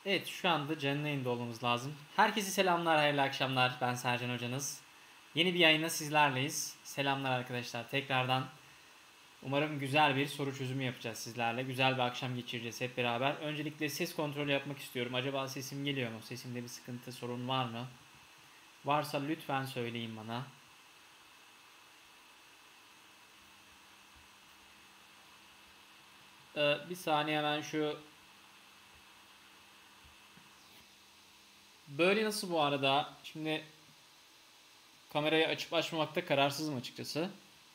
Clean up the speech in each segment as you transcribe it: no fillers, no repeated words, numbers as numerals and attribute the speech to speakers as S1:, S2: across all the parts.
S1: Evet, şu anda canlı yayında olmamız lazım. Herkese selamlar, hayırlı akşamlar. Ben Sercan Hocanız. Yeni bir yayına sizlerleyiz. Selamlar arkadaşlar tekrardan. Umarım güzel bir soru çözümü yapacağız sizlerle. Güzel bir akşam geçireceğiz hep beraber. Öncelikle ses kontrolü yapmak istiyorum. Acaba sesim geliyor mu? Sesimde bir sıkıntı, sorun var mı? Varsa lütfen söyleyin bana. Bir saniye hemen şu... Böyle nasıl bu arada? Şimdi kamerayı açıp açmamakta kararsızım açıkçası.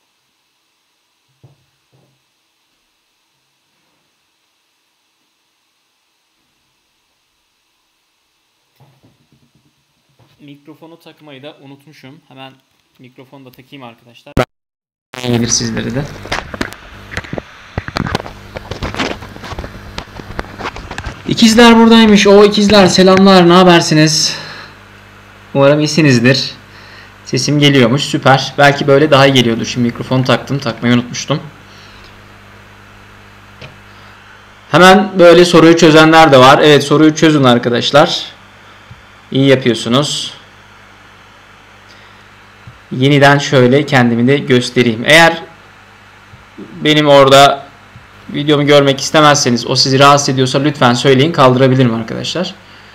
S1: Mikrofonu takmayı da unutmuşum. Hemen mikrofonu da takayım arkadaşlar. Gelir sizlere de. İkizler buradaymış. O ikizler selamlar. Ne habersiniz? Umarım iyisinizdir. Sesim geliyormuş. Süper. Belki böyle daha iyi geliyordur. Şimdi mikrofonu taktım. Takmayı unutmuştum. Hemen böyle soruyu çözenler de var. Evet, soruyu çözün arkadaşlar. İyi yapıyorsunuz. Yeniden şöyle kendimi de göstereyim. Eğer benim orada videomu görmek istemezseniz, o sizi rahatsız ediyorsa lütfen söyleyin. Kaldırabilirim arkadaşlar.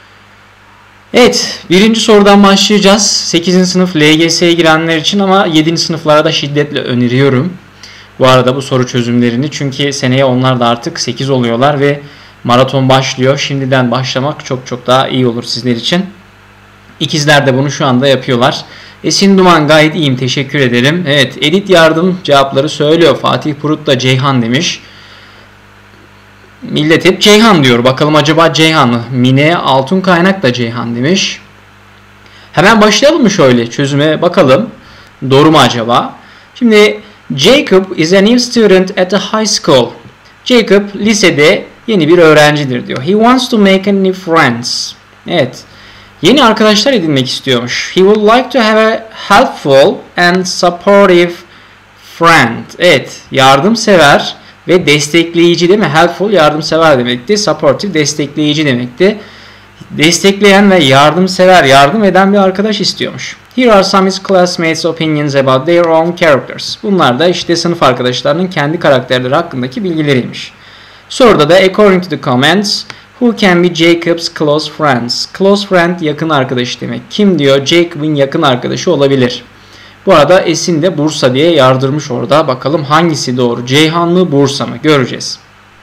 S1: Evet, birinci sorudan başlayacağız. 8. sınıf LGS'ye girenler için ama 7. sınıflara da şiddetle öneriyorum. Bu arada bu soru çözümlerini, çünkü seneye onlar da artık 8 oluyorlar ve maraton başlıyor. Şimdiden başlamak çok çok daha iyi olur sizler için. İkizler de bunu şu anda yapıyorlar. Esin Duman, gayet iyiyim, teşekkür ederim. Evet, edit yardım cevapları söylüyor. Fatih Purut da Ceyhan demiş. Millet hep Ceyhan diyor. Bakalım acaba Ceyhan mı? Mine Altun Kaynak da Ceyhan demiş. Hemen başlayalım mı şöyle çözüme bakalım. Doğru mu acaba? Şimdi Jacob is a new student at a high school. Jacob lisede yeni bir öğrencidir diyor. He wants to make a new friends. Evet. Yeni arkadaşlar edinmek istiyormuş. He would like to have a helpful and supportive friend. Evet, yardımsever ve destekleyici, değil mi? Helpful yardımsever demekti. Supportive destekleyici demekti. Destekleyen ve yardımsever, yardım eden bir arkadaş istiyormuş. Here are some of his classmates' opinions about their own characters. Bunlar da işte sınıf arkadaşlarının kendi karakterleri hakkındaki bilgileriymiş. Soruda da according to the comments, who can be Jacob's close friends? Close friend yakın arkadaşı demek. Kim diyor? Jacob'ın yakın arkadaşı olabilir. Bu arada Esin de Bursa diye yardırmış orada. Bakalım hangisi doğru? Ceyhanlı Bursa mı? Göreceğiz.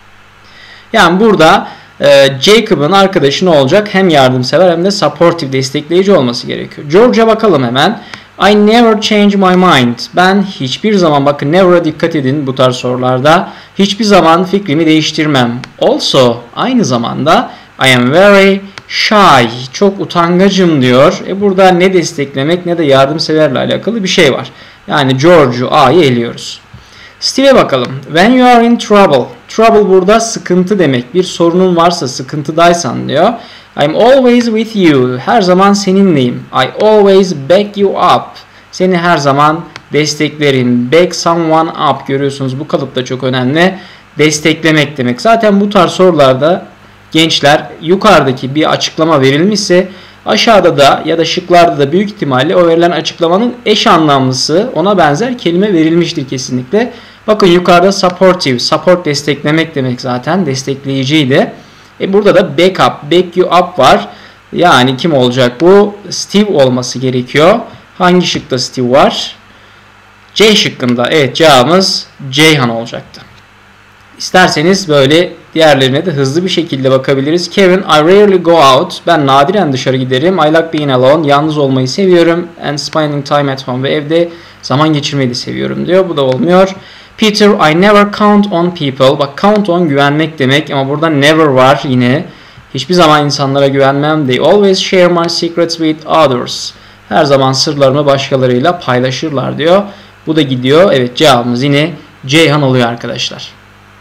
S1: Yani burada Jacob'ın arkadaşı ne olacak? Hem yardımsever hem de supportive, destekleyici olması gerekiyor. George'a bakalım hemen. I never change my mind. Ben hiçbir zaman, bakın never'a dikkat edin bu tarz sorularda. Hiçbir zaman fikrimi değiştirmem. Also, aynı zamanda I am very shy. Çok utangacım diyor. Burada ne desteklemek ne de yardımseverle alakalı bir şey var. Yani George'u, A'yı eliyoruz. Steve'e bakalım. When you are in trouble. Trouble burada sıkıntı demek. Bir sorunun varsa, sıkıntıdaysan diyor. I'm always with you. Her zaman seninleyim. I always back you up. Seni her zaman desteklerim. Back someone up. Görüyorsunuz bu kalıp da çok önemli. Desteklemek demek. Zaten bu tarz sorularda gençler, yukarıdaki bir açıklama verilmişse aşağıda da ya da şıklarda da büyük ihtimalle o verilen açıklamanın eş anlamlısı, ona benzer kelime verilmiştir kesinlikle. Bakın yukarıda supportive, support desteklemek demek, zaten destekleyiciydi. Burada da backup, back you up var. Yani kim olacak bu? Steve olması gerekiyor. Hangi şıkta Steve var? C şıkkında. Evet, cevabımız Ceyhan olacaktı. İsterseniz böyle diğerlerine de hızlı bir şekilde bakabiliriz. Kevin, I rarely go out. Ben nadiren dışarı giderim. I like being alone. Yalnız olmayı seviyorum. And spending time at home. Ve evde zaman geçirmeyi de seviyorum diyor. Bu da olmuyor. Peter, I never count on people. Bak, count on güvenmek demek ama burada never var yine. Hiçbir zaman insanlara güvenmem. They always share my secrets with others. Her zaman sırlarımı başkalarıyla paylaşırlar diyor. Bu da gidiyor. Evet, cevabımız yine Ceyhan oluyor arkadaşlar.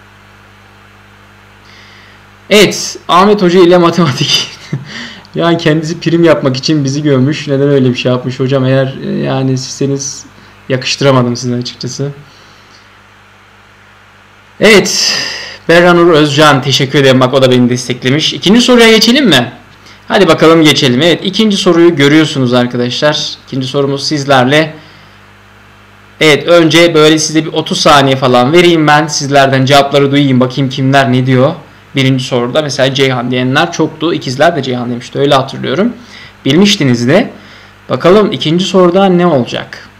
S1: Evet, Ahmet Hoca ile matematik. Yani kendisi prim yapmak için bizi görmüş. Neden öyle bir şey yapmış hocam? Eğer yani sizseniz yakıştıramadım size açıkçası. Evet, Berranur Özcan teşekkür ederim. Bak o da beni desteklemiş. İkinci soruya geçelim mi? Hadi bakalım geçelim. Evet, ikinci soruyu görüyorsunuz arkadaşlar. İkinci sorumuz sizlerle. Evet, önce böyle size bir 30 saniye falan vereyim ben. Sizlerden cevapları duyayım. Bakayım kimler ne diyor. Birinci soruda mesela Ceyhan diyenler çoktu. İkizler de Ceyhan demişti. Öyle hatırlıyorum. Bilmiştiniz de. Bakalım ikinci soruda ne olacak?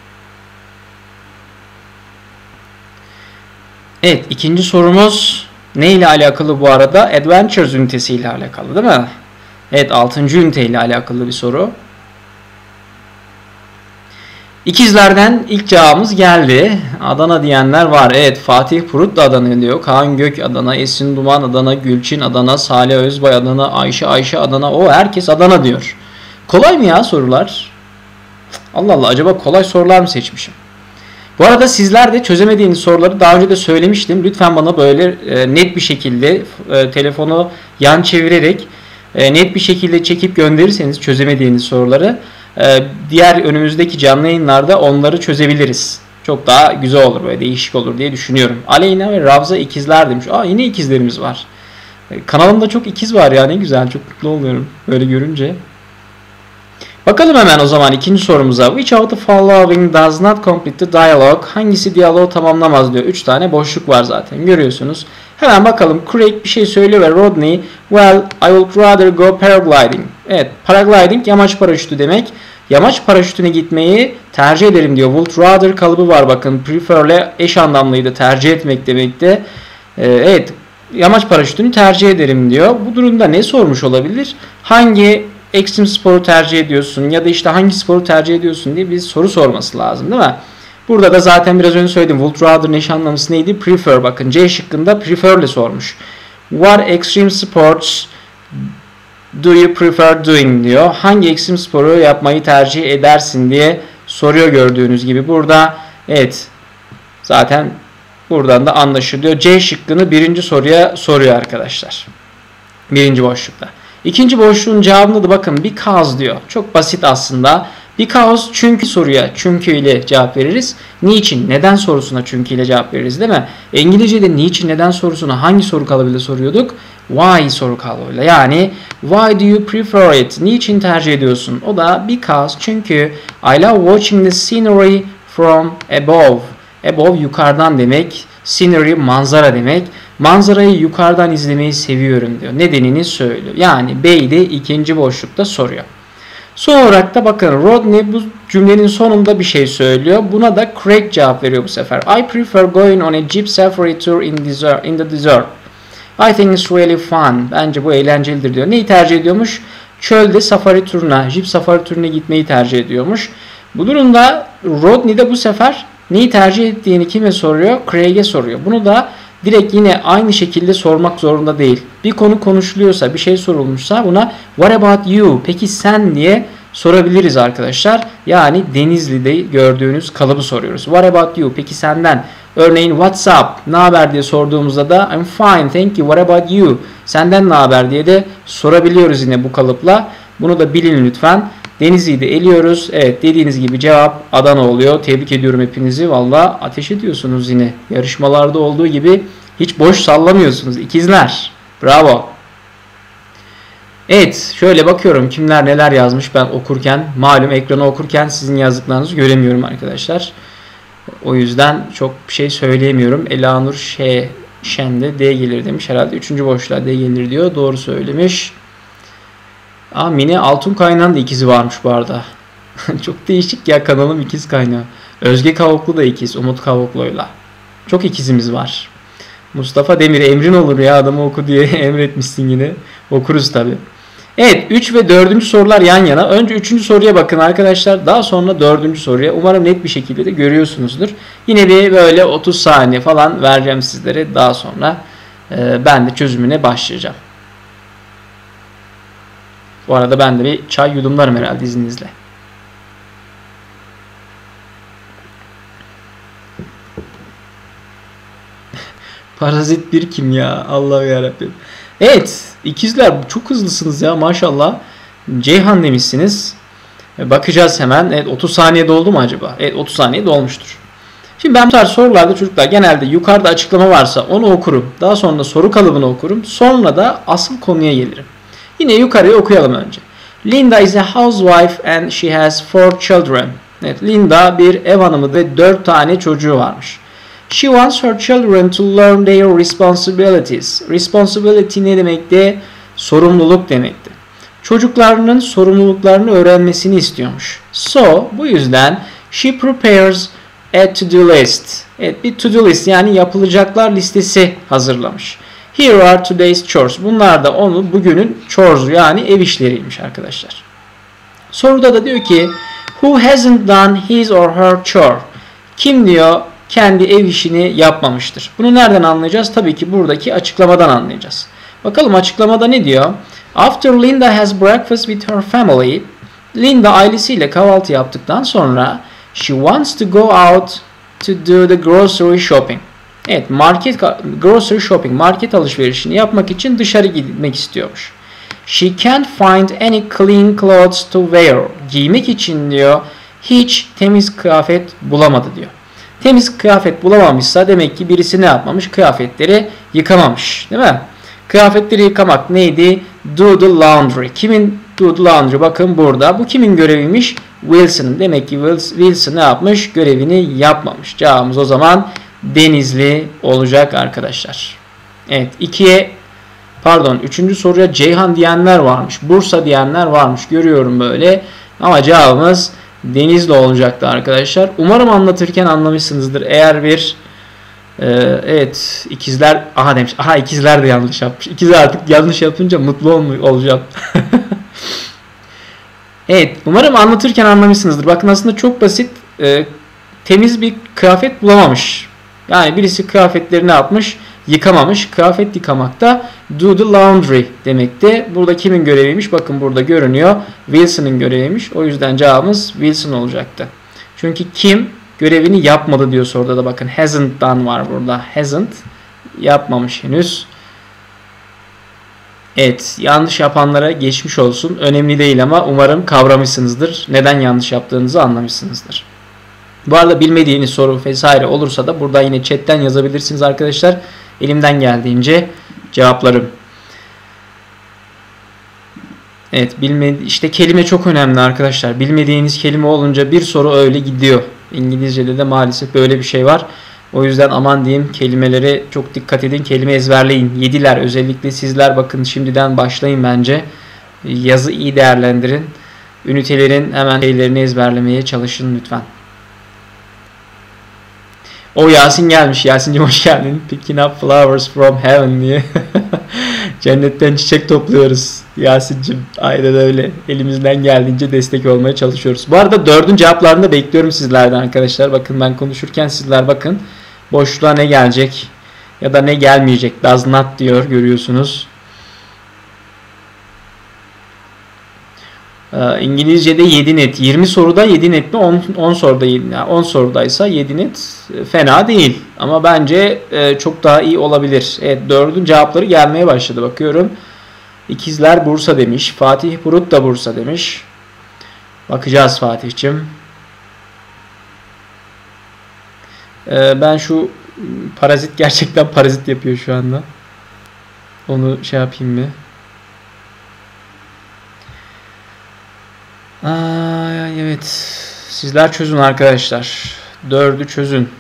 S1: Evet, ikinci sorumuz ne ile alakalı bu arada? Adventures ünitesi ile alakalı değil mi? Evet, 6. ünite ile alakalı bir soru. İkizlerden ilk cevabımız geldi. Adana diyenler var. Evet, Fatih Purut da Adana diyor. Kaan Gök Adana, Esin Duman Adana, Gülçin Adana, Salih Özbay Adana, Ayşe Adana. O herkes Adana diyor. Kolay mı ya sorular? Allah Allah, acaba kolay sorular mı seçmişim? Bu arada sizler de çözemediğiniz soruları daha önce de söylemiştim. Lütfen bana böyle net bir şekilde telefonu yan çevirerek net bir şekilde çekip gönderirseniz çözemediğiniz soruları diğer önümüzdeki canlı yayınlarda onları çözebiliriz. Çok daha güzel olur, böyle değişik olur diye düşünüyorum. Aleyna ve Ravza ikizler demiş. Yine ikizlerimiz var. Kanalımda çok ikiz var ya, ne güzel, çok mutlu oluyorum böyle görünce. Bakalım hemen o zaman ikinci sorumuza. Which of the following does not complete the dialogue? Hangisi diyaloğu tamamlamaz diyor. 3 tane boşluk var zaten, görüyorsunuz. Hemen bakalım. Craig bir şey söylüyor ve Rodney, well, I would rather go paragliding. Evet, paragliding yamaç paraşütü demek. Yamaç paraşütüne gitmeyi tercih ederim diyor. Would rather kalıbı var bakın. Prefer'le eş anlamlıydı. Tercih etmek demekti. Evet, yamaç paraşütünü tercih ederim diyor. Bu durumda ne sormuş olabilir? Hangi ekstrem sporu tercih ediyorsun ya da işte hangi sporu tercih ediyorsun diye bir soru sorması lazım değil mi? Burada da zaten biraz önce söyledim. Would rather'ın eş anlamlısı neydi? Prefer. Bakın C şıkkında prefer ile sormuş. What extreme sports do you prefer doing diyor. Hangi ekstrem sporu yapmayı tercih edersin diye soruyor gördüğünüz gibi. Burada evet, zaten buradan da anlaşılıyor. C şıkkını birinci soruya soruyor arkadaşlar. Birinci boşlukta. İkinci boşluğun cevabında da bakın because diyor. Çok basit aslında. Because çünkü soruya çünkü ile cevap veririz. Niçin, neden sorusuna çünkü ile cevap veririz değil mi? İngilizce'de niçin, neden sorusuna hangi soru kalıbıyla soruyorduk? Why soru kalıbıyla. Yani why do you prefer it? Niçin tercih ediyorsun? O da because çünkü I love watching the scenery from above. Above yukarıdan demek. Scenery manzara demek. Manzarayı yukarıdan izlemeyi seviyorum diyor. Nedenini söylüyor. Yani B'yi de ikinci boşlukta soruyor. Son olarak da bakın Rodney bu cümlenin sonunda bir şey söylüyor. Buna da Craig cevap veriyor bu sefer. I prefer going on a jeep safari tour in the desert. I think it's really fun. Bence bu eğlencelidir diyor. Neyi tercih ediyormuş? Çölde safari turuna, jeep safari turuna gitmeyi tercih ediyormuş. Bu durumda Rodney de bu sefer neyi tercih ettiğini kime soruyor? Craig'e soruyor. Bunu da direkt yine aynı şekilde sormak zorunda değil. Bir konu konuşuluyorsa, bir şey sorulmuşsa buna what about you? Peki sen diye sorabiliriz arkadaşlar. Yani Denizli'de gördüğünüz kalıbı soruyoruz. What about you? Peki senden. Örneğin what's up? Ne haber diye sorduğumuzda da I'm fine, thank you. What about you? Senden ne haber diye de sorabiliyoruz yine bu kalıpla. Bunu da bilin lütfen. Denizli'yi de eliyoruz. Evet, dediğiniz gibi cevap Adana oluyor. Tebrik ediyorum hepinizi. Valla ateş ediyorsunuz yine. Yarışmalarda olduğu gibi hiç boş sallamıyorsunuz. İkizler. Bravo. Evet, şöyle bakıyorum kimler neler yazmış ben okurken. Malum ekranı okurken sizin yazdıklarınızı göremiyorum arkadaşlar. O yüzden çok bir şey söyleyemiyorum. Elanur Şen'de D gelir demiş. Herhalde 3. boşluğa D gelir diyor. Doğru söylemiş. Mine Altun Kaynağı'nın da ikizi varmış bu arada. Çok değişik ya, kanalım ikiz kaynağı. Özge Kavuklu da ikiz, Umut Kavuklu'yla. Çok ikizimiz var. Mustafa Demir, emrin olur ya adamı oku diye emretmişsin yine. Okuruz tabi. Evet, 3 ve 4. sorular yan yana. Önce 3. soruya bakın arkadaşlar. Daha sonra 4. soruya. Umarım net bir şekilde de görüyorsunuzdur. Yine bir böyle 30 saniye falan vereceğim sizlere. Daha sonra ben de çözümüne başlayacağım. Bu arada ben de bir çay yudumlarım herhalde izninizle. Parazit bir kim ya? Allah'ım yarabbim. Evet, ikizler çok hızlısınız ya maşallah. Ceyhan demişsiniz. Bakacağız hemen. Evet, 30 saniye doldu mu acaba? Evet, 30 saniye dolmuştur. Şimdi ben bu tarz sorularda çocuklar genelde yukarıda açıklama varsa onu okurum. Daha sonra soru kalıbını okurum. Sonra da asıl konuya gelirim. Yine yukarıya okuyalım önce. Linda is a housewife and she has 4 children. Evet, Linda bir ev hanımı ve 4 tane çocuğu varmış. She wants her children to learn their responsibilities. Responsibility ne demekti? Sorumluluk demekti. Çocuklarının sorumluluklarını öğrenmesini istiyormuş. So, bu yüzden she prepares a to-do list. Evet, bir to-do list yani yapılacaklar listesi hazırlamış. Here are today's chores. Bunlar da bugünün chores yani ev işleriymiş arkadaşlar. Soruda da diyor ki who hasn't done his or her chore? Kim diyor kendi ev işini yapmamıştır. Bunu nereden anlayacağız? Tabii ki buradaki açıklamadan anlayacağız. Bakalım açıklamada ne diyor? After Linda has breakfast with her family, Linda ailesiyle kahvaltı yaptıktan sonra she wants to go out to do the grocery shopping. Evet, grocery shopping, market alışverişini yapmak için dışarı gitmek istiyormuş. She can't find any clean clothes to wear. Giymek için diyor hiç temiz kıyafet bulamadı diyor. Temiz kıyafet bulamamışsa demek ki birisi ne yapmamış? Kıyafetleri yıkamamış, değil mi? Kıyafetleri yıkamak neydi? Do the laundry. Kimin do the laundry? Bakın burada. Bu kimin göreviymiş? Wilson'ın. Demek ki Wilson ne yapmış? Görevini yapmamış. Cevabımız o zaman Denizli olacak arkadaşlar. Evet, 3. soruya Ceyhan diyenler varmış. Bursa diyenler varmış. Görüyorum böyle. Ama cevabımız Denizli olacaktı arkadaşlar. Umarım anlatırken anlamışsınızdır. Eğer bir evet ikizler demiş. İkizler de yanlış yapmış. İkizler artık yanlış yapınca mutlu olacağım. Evet, umarım anlatırken anlamışsınızdır. Bakın aslında çok basit. Temiz bir kıyafet bulamamış. Yani birisi kıyafetleri ne yapmış? Yıkamamış. Kıyafet yıkamak da do the laundry demekti. Burada kimin göreviymiş? Bakın burada görünüyor. Wilson'ın göreviymiş. O yüzden cevabımız Wilson olacaktı. Çünkü kim görevini yapmadı diyor soruda da, bakın hasn't done var burada. Hasn't yapmamış henüz. Evet, yanlış yapanlara geçmiş olsun. Önemli değil ama umarım kavramışsınızdır. Neden yanlış yaptığınızı anlamışsınızdır. Bu arada bilmediğiniz soru vesaire olursa da burada yine chatten yazabilirsiniz arkadaşlar. Elimden geldiğince cevaplarım. Evet, işte kelime çok önemli arkadaşlar. Bilmediğiniz kelime olunca bir soru öyle gidiyor. İngilizce'de de maalesef böyle bir şey var. O yüzden aman diyeyim, kelimelere çok dikkat edin. Kelime ezberleyin. 7'ler özellikle sizler bakın şimdiden başlayın bence. Yazı iyi değerlendirin. Ünitelerin hemen şeylerini ezberlemeye çalışın lütfen. O Yasin gelmiş. Yasin'cim hoş geldin. Picking up flowers from heaven diye. Cennetten çiçek topluyoruz. Yasin'cim aynen öyle. Elimizden geldiğince destek olmaya çalışıyoruz. Bu arada 4'ün cevaplarını da bekliyorum sizlerden arkadaşlar. Bakın ben konuşurken sizler bakın. Boşluğa ne gelecek ya da ne gelmeyecek. Does not diyor, görüyorsunuz. İngilizce'de 7 net. 20 soruda 7 net mi? 10 soruda 7 net. 10 sorudaysa 7 net fena değil. Ama bence çok daha iyi olabilir. Evet, 4'ün cevapları gelmeye başladı. Bakıyorum. İkizler Bursa demiş. Fatih Burut da Bursa demiş. Bakacağız Fatih'cim. Ben şu parazit gerçekten parazit yapıyor şu anda. Onu şey yapayım mı? Evet. Sizler çözün arkadaşlar. 4'ü çözün.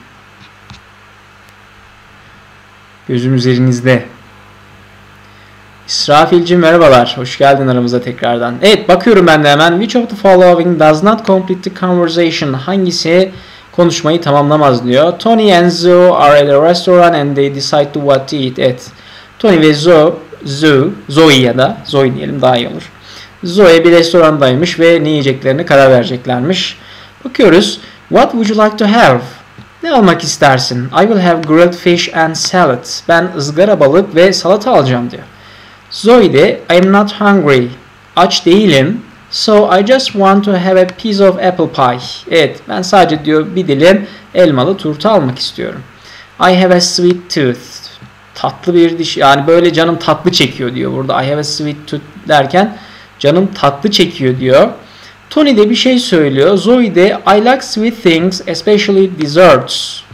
S1: Gözüm üzerinizde. İsrafil'cim merhabalar. Hoş geldin aramıza tekrardan. Evet, bakıyorum ben de hemen. Which of the following does not complete the conversation? Hangisi konuşmayı tamamlamaz diyor. Tony and Zoe are at a restaurant and they decide to what to eat. Evet. Tony ve Zoe ya da Zoe diyelim daha iyi olur. Zoe bir restorandaymış ve ne yiyeceklerine karar vereceklermiş. Bakıyoruz. What would you like to have? Ne almak istersin? I will have grilled fish and salad. Ben ızgara balık ve salata alacağım diyor. Zoe de I'm not hungry. Aç değilim. So I just want to have a piece of apple pie. Evet, ben sadece diyor bir dilim elmalı turta almak istiyorum. I have a sweet tooth. Tatlı bir diş, yani böyle canım tatlı çekiyor diyor burada. I have a sweet tooth derken canım tatlı çekiyor diyor. Tony de bir şey söylüyor. Zoe de I like sweet things, especially desserts.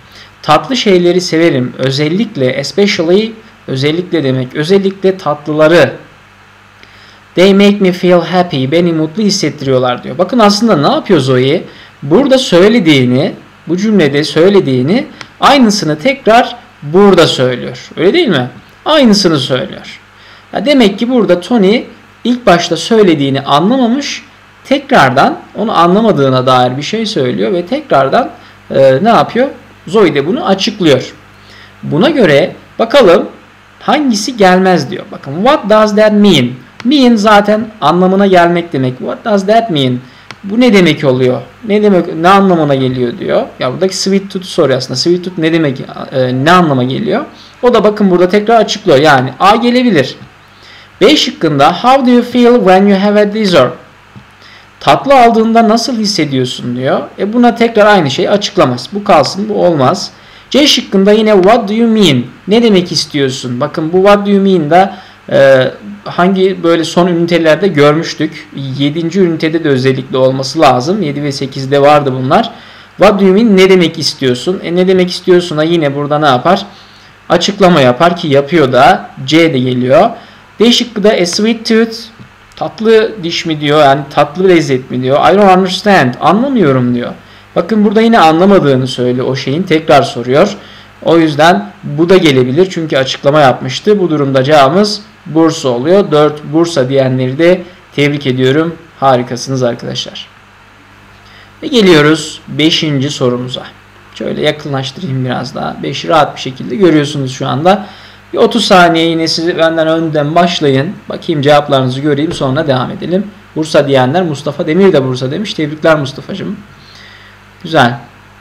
S1: Tatlı şeyleri severim. Özellikle, especially, özellikle demek. Özellikle tatlıları. They make me feel happy. Beni mutlu hissettiriyorlar diyor. Bakın aslında ne yapıyor Zoe? Burada söylediğini, bu cümlede söylediğini aynısını tekrar burada söylüyor. Öyle değil mi? Aynısını söylüyor. Ya demek ki burada Tony ilk başta söylediğini anlamamış. Tekrardan onu anlamadığına dair bir şey söylüyor ve tekrardan ne yapıyor? Zoe de bunu açıklıyor. Buna göre bakalım hangisi gelmez diyor. Bakın what does that mean? Mean zaten anlamına gelmek demek. What does that mean? Bu ne demek oluyor? Ne demek, ne anlamına geliyor diyor. Ya buradaki sweet tooth soruyor aslında. Sweet tooth ne demek, ne anlama geliyor? O da bakın burada tekrar açıklıyor. Yani A gelebilir. B şıkkında how do you feel when you have a dessert? Tatlı aldığında nasıl hissediyorsun diyor. Buna tekrar aynı şey açıklamaz. Bu kalsın, bu olmaz. C şıkkında yine what do you mean? Ne demek istiyorsun? Bakın bu what do you mean da hangi böyle son ünitelerde görmüştük. 7. ünitede de özellikle olması lazım. 7 ve 8'de vardı bunlar. What do you mean? Ne demek istiyorsun? Ne demek istiyorsun da yine burada ne yapar? Açıklama yapar ki yapıyor da. C de geliyor. D şıkkı da a sweet tooth. Tatlı diş mi diyor, yani tatlı lezzet mi diyor. I don't understand. Anlamıyorum diyor. Bakın burada yine anlamadığını söylüyor o şeyin. Tekrar soruyor. O yüzden bu da gelebilir. Çünkü açıklama yapmıştı. Bu durumda cevabımız Bursa oluyor. 4 Bursa diyenleri de tebrik ediyorum. Harikasınız arkadaşlar. Ve geliyoruz 5. sorumuza. Şöyle yakınlaştırayım biraz daha. 5'i rahat bir şekilde görüyorsunuz şu anda. Bir 30 saniye yine siz benden önden başlayın. Bakayım cevaplarınızı göreyim, sonra devam edelim. Bursa diyenler, Mustafa Demir de Bursa demiş. Tebrikler Mustafa'cığım. Güzel.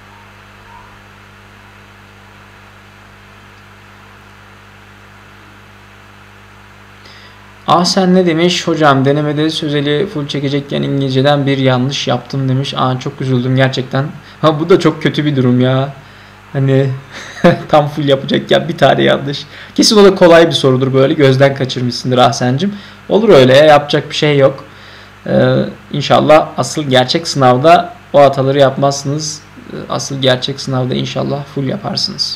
S1: Sen ne demiş? Hocam denemede sözeli full çekecekken İngilizceden bir yanlış yaptım demiş. Çok üzüldüm gerçekten. Bu da çok kötü bir durum ya. Hani tam full yapacakken bir tane yanlış. Kesin o da kolay bir sorudur, böyle gözden kaçırmışsındır Ahsen'cim. Olur öyle ya, yapacak bir şey yok. İnşallah asıl gerçek sınavda o hataları yapmazsınız. Asıl gerçek sınavda inşallah full yaparsınız.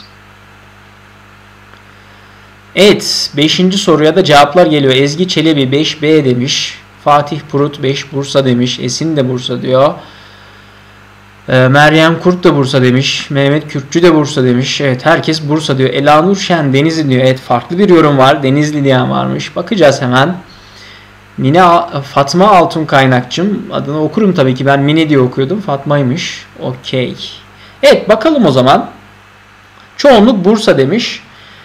S1: Evet, 5. soruya da cevaplar geliyor. Ezgi Çelebi 5B demiş. Fatih Purut 5 Bursa demiş. Esin de Bursa diyor. Meryem Kurt da Bursa demiş. Mehmet Kürkçü de Bursa demiş. Evet, herkes Bursa diyor. Elanur Şen Denizli diyor. Evet, farklı bir yorum var. Denizli diyen varmış. Bakacağız hemen. Fatma Altun Kaynakçım. Adını okurum tabii ki. Ben Mine diye okuyordum. Fatma'ymış. Okey. Evet, bakalım o zaman. Çoğunluk Bursa demiş.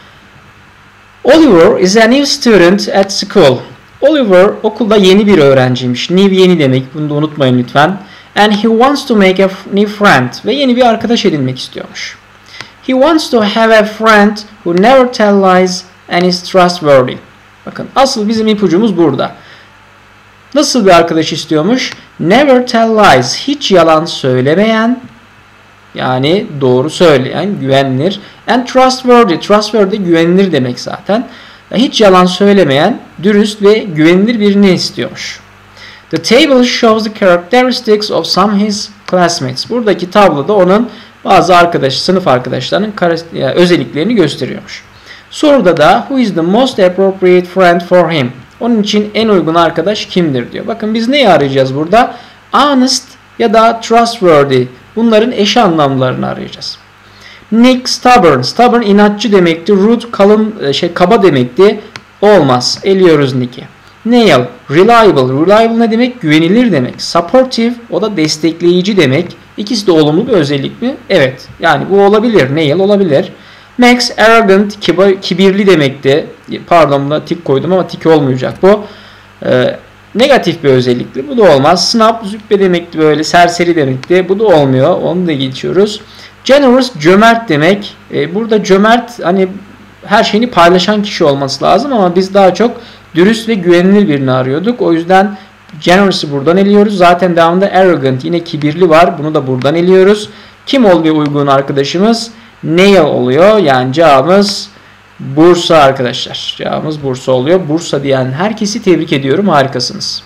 S1: Oliver is a new student at school. Oliver okulda yeni bir öğrenciymiş. New yeni demek. Bunu da unutmayın lütfen. And he wants to make a new friend. Ve yeni bir arkadaş edinmek istiyormuş. He wants to have a friend who never tells lies and is trustworthy. Bakın asıl bizim ipucumuz burada. Nasıl bir arkadaş istiyormuş? Never tell lies. Hiç yalan söylemeyen, yani doğru söyleyen, güvenilir. And trustworthy. Trustworthy güvenilir demek zaten. Hiç yalan söylemeyen, dürüst ve güvenilir birini istiyormuş. The table shows the characteristics of some his classmates. Buradaki tabloda onun bazı sınıf arkadaşlarının özelliklerini gösteriyormuş. Soruda da who is the most appropriate friend for him? Onun için en uygun arkadaş kimdir diyor. Bakın biz neyi arayacağız burada? Honest ya da trustworthy. Bunların eş anlamlarını arayacağız. Nick stubborn. Stubborn inatçı demekti. Rude kaba demekti. Olmaz. Eliyoruz Nick'i. Nail reliable. Reliable ne demek? Güvenilir demek. Supportive o da destekleyici demek. İkisi de olumlu bir özellik mi? Evet. Yani bu olabilir. Nail olabilir. Max arrogant kibirli demekti. Pardon, buna tik koydum ama tik olmayacak bu. Negatif bir özellikli. Bu da olmaz. Snob züppe demekti, böyle serseri demekti. Bu da olmuyor. Onu da geçiyoruz. Generous cömert demek. Burada cömert hani her şeyini paylaşan kişi olması lazım ama biz daha çok dürüst ve güvenilir birini arıyorduk. O yüzden generous'ı buradan eliyoruz. Zaten devamında arrogant, yine kibirli var. Bunu da buradan eliyoruz. Kim oluyor uygun arkadaşımız? Nail oluyor. Yani cevabımız Bursa arkadaşlar. Cevabımız Bursa oluyor. Bursa diyen herkesi tebrik ediyorum. Harikasınız.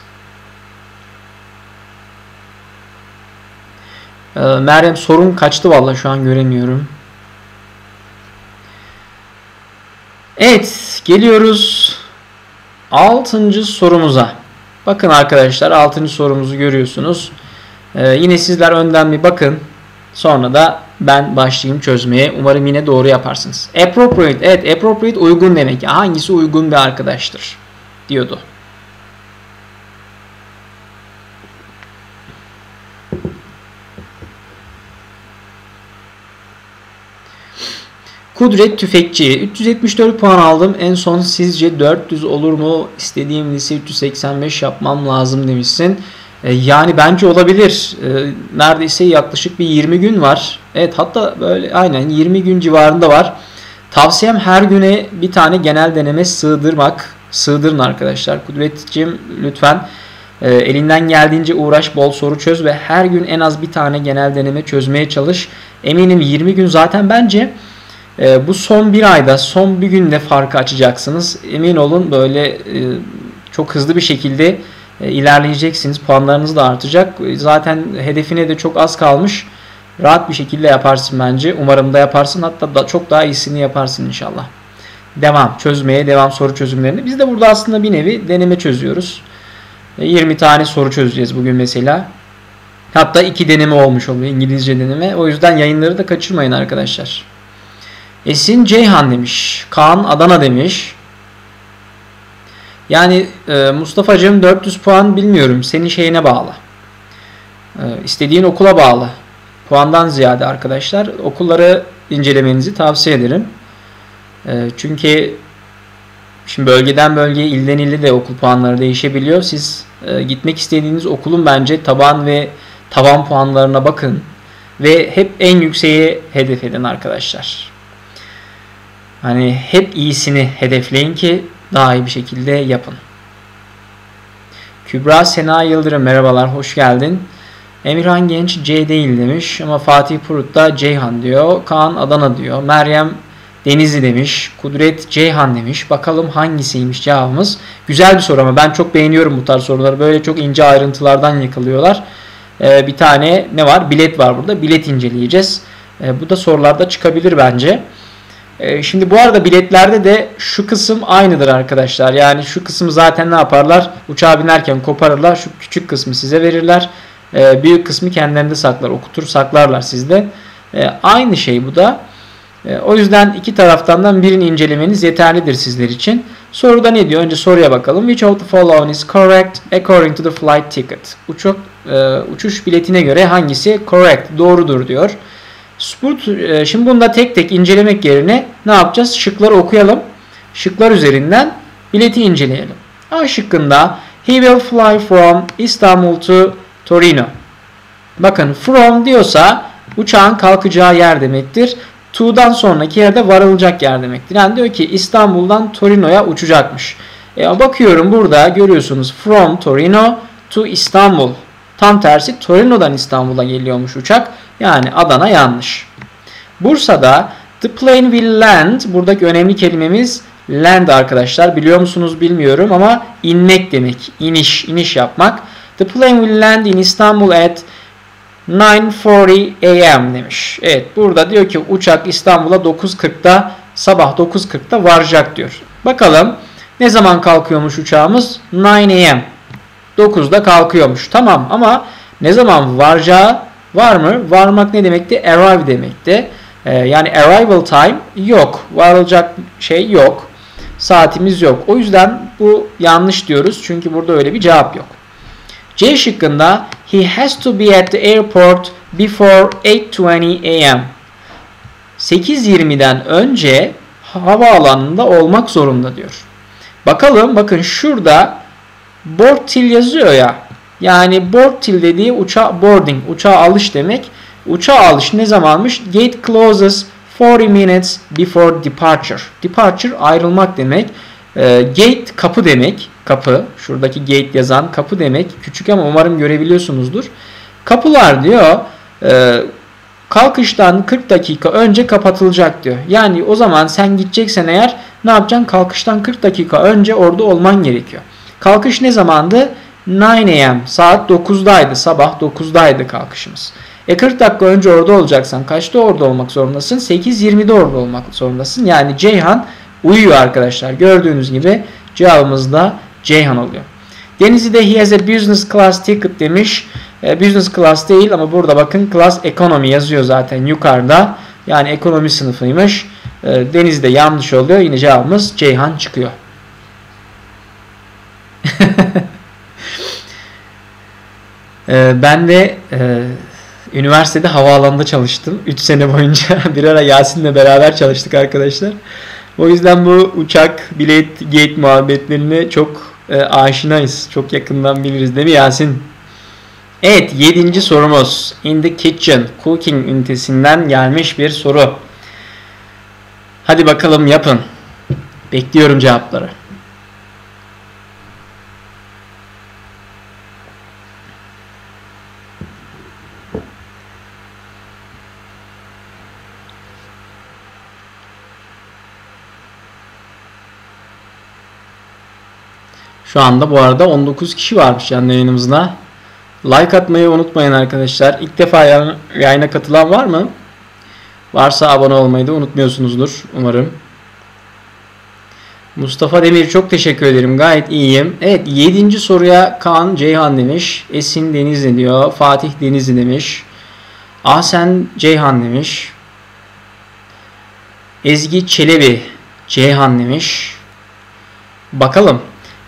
S1: Meryem sorun kaçtı vallahi, şu an göremiyorum. Evet, geliyoruz 6. sorumuza. Bakın arkadaşlar, 6. sorumuzu görüyorsunuz. Yine sizler önden bir bakın. Sonra da ben başlayayım çözmeye. Umarım yine doğru yaparsınız. Appropriate. Evet, appropriate uygun demek. Hangisi uygun bir arkadaştır diyordu. Kudret Tüfekçi. 374 puan aldım. En son sizce 400 olur mu? İstediğim lise 385 yapmam lazım demişsin. Yani bence olabilir. Neredeyse yaklaşık bir 20 gün var. Evet, hatta böyle aynen 20 gün civarında var. Tavsiyem her güne bir tane genel deneme sığdırmak. Sığdırın arkadaşlar. Kudretciğim lütfen elinden geldiğince uğraş, bol soru çöz ve her gün en az bir tane genel deneme çözmeye çalış. Eminim 20 gün zaten bence bu son bir ayda, son bir günde farkı açacaksınız. Emin olun böyle çok hızlı bir şekilde ilerleyeceksiniz. Puanlarınız da artacak. Zaten hedefine de çok az kalmış. Rahat bir şekilde yaparsın bence. Umarım da yaparsın. Hatta da çok daha iyisini yaparsın inşallah. Devam. Çözmeye devam soru çözümlerini. Biz de burada aslında bir nevi deneme çözüyoruz. 20 tane soru çözeceğiz bugün mesela. Hatta 2 deneme olmuş oluyor. İngilizce deneme. O yüzden yayınları da kaçırmayın arkadaşlar. Esin Ceyhan demiş. Kaan Adana demiş. Yani Mustafa'cığım 400 puan bilmiyorum. Senin şeyine bağlı. İstediğin okula bağlı. Puandan ziyade arkadaşlar okulları incelemenizi tavsiye ederim. Çünkü şimdi bölgeden bölgeye, ilden ile de okul puanları değişebiliyor. Siz gitmek istediğiniz okulun bence taban ve tavan puanlarına bakın. Ve hep en yükseğe hedef edin arkadaşlar. Hani hep iyisini hedefleyin ki daha iyi bir şekilde yapın. Kübra Sena Yıldırım merhabalar, hoş geldin. Emirhan Genç C değil demiş ama Fatih Purut da Ceyhan diyor. Kaan Adana diyor. Meryem Denizli demiş. Kudret Ceyhan demiş. Bakalım hangisiymiş cevabımız. Güzel bir soru ama ben çok beğeniyorum bu tarz soruları. Böyle çok ince ayrıntılardan yakalıyorlar. Bir tane ne var? Bilet var burada. Bilet inceleyeceğiz. Bu da sorularda çıkabilir bence. Şimdi bu arada biletlerde de şu kısım aynıdır arkadaşlar. Yani şu kısmı zaten ne yaparlar? Uçağa binerken koparırlar. Şu küçük kısmı size verirler. Büyük kısmı kendilerinde saklar. Okutur saklarlar sizde. Aynı şey bu da. O yüzden iki taraftan birini incelemeniz yeterlidir sizler için. Soruda ne diyor? Önce soruya bakalım. Which of the following is correct according to the flight ticket? Uçuş biletine göre hangisi correct, doğrudur diyor. Şimdi bunu da tek tek incelemek yerine ne yapacağız? Şıkları okuyalım. Şıklar üzerinden bileti inceleyelim. A şıkkında he will fly from Istanbul to Torino. Bakın from diyorsa uçağın kalkacağı yer demektir. To'dan sonraki yerde varılacak yer demektir. Yani diyor ki İstanbul'dan Torino'ya uçacakmış. Bakıyorum burada görüyorsunuz from Torino to İstanbul. Tam tersi Torino'dan İstanbul'a geliyormuş uçak. Yani Adana yanlış. Bursa'da the plane will land. Buradaki önemli kelimemiz land arkadaşlar. Biliyor musunuz bilmiyorum ama inmek demek. İniş yapmak. The plane will land in Istanbul at 9:40 a.m. demiş. Evet burada diyor ki uçak İstanbul'a 9:40'da sabah 9:40'da varacak diyor. Bakalım ne zaman kalkıyormuş uçağımız? 9 a.m. 9'da kalkıyormuş. Tamam ama ne zaman varacağı var mı? Varmak ne demekti? Arrive demekti. Yani arrival time yok. Varılacak şey yok. Saatimiz yok. O yüzden bu yanlış diyoruz. Çünkü burada öyle bir cevap yok. C şıkkında he has to be at the airport before 8:20 a.m. 8:20'den önce havaalanında olmak zorunda diyor. Bakalım bakın şurada board till yazıyor ya. Yani board till dediği boarding, uçağa alış demek. Uçağa alış ne zamanmış? Gate closes 40 minutes before departure. Departure ayrılmak demek. Gate kapı demek. Kapı. Şuradaki gate yazan kapı demek. Küçük ama umarım görebiliyorsunuzdur. Kapılar diyor kalkıştan 40 dakika önce kapatılacak diyor. Yani o zaman sen gideceksen eğer ne yapacaksın? Kalkıştan 40 dakika önce orada olman gerekiyor. Kalkış ne zamandı? 9 a.m. Saat 9'daydı. Sabah 9'daydı kalkışımız. 40 dakika önce orada olacaksan kaçta orada olmak zorundasın? 8:20'de orada olmak zorundasın. Yani Ceyhan uyuyor arkadaşlar. Gördüğünüz gibi cevabımız da Ceyhan oluyor. Denizli'de he has a business class ticket demiş. Business class değil ama burada bakın class economy yazıyor zaten yukarıda. Yani ekonomi sınıfıymış. Denizli'de yanlış oluyor. Yine cevabımız Ceyhan çıkıyor. Ben de üniversitede havaalanında çalıştım. 3 sene boyunca bir ara Yasin'le beraber çalıştık arkadaşlar. O yüzden bu uçak, bilet, gate muhabbetlerine çok aşinayız. Çok yakından biliriz değil mi Yasin? Evet, 7. sorumuz. In the kitchen, cooking ünitesinden gelmiş bir soru. Hadi bakalım yapın. Bekliyorum cevapları. Şu anda bu arada 19 kişi varmış canlı yayınımızda. Like atmayı unutmayın arkadaşlar. İlk defa yayına katılan var mı? Varsa abone olmayı da unutmuyorsunuzdur umarım. Mustafa Demir çok teşekkür ederim. Gayet iyiyim. Evet, 7. soruya Kaan Ceyhan demiş. Esin Denizli diyor. Fatih Denizli demiş. Ahsen Ceyhan demiş. Ezgi Çelebi Ceyhan demiş. Bakalım.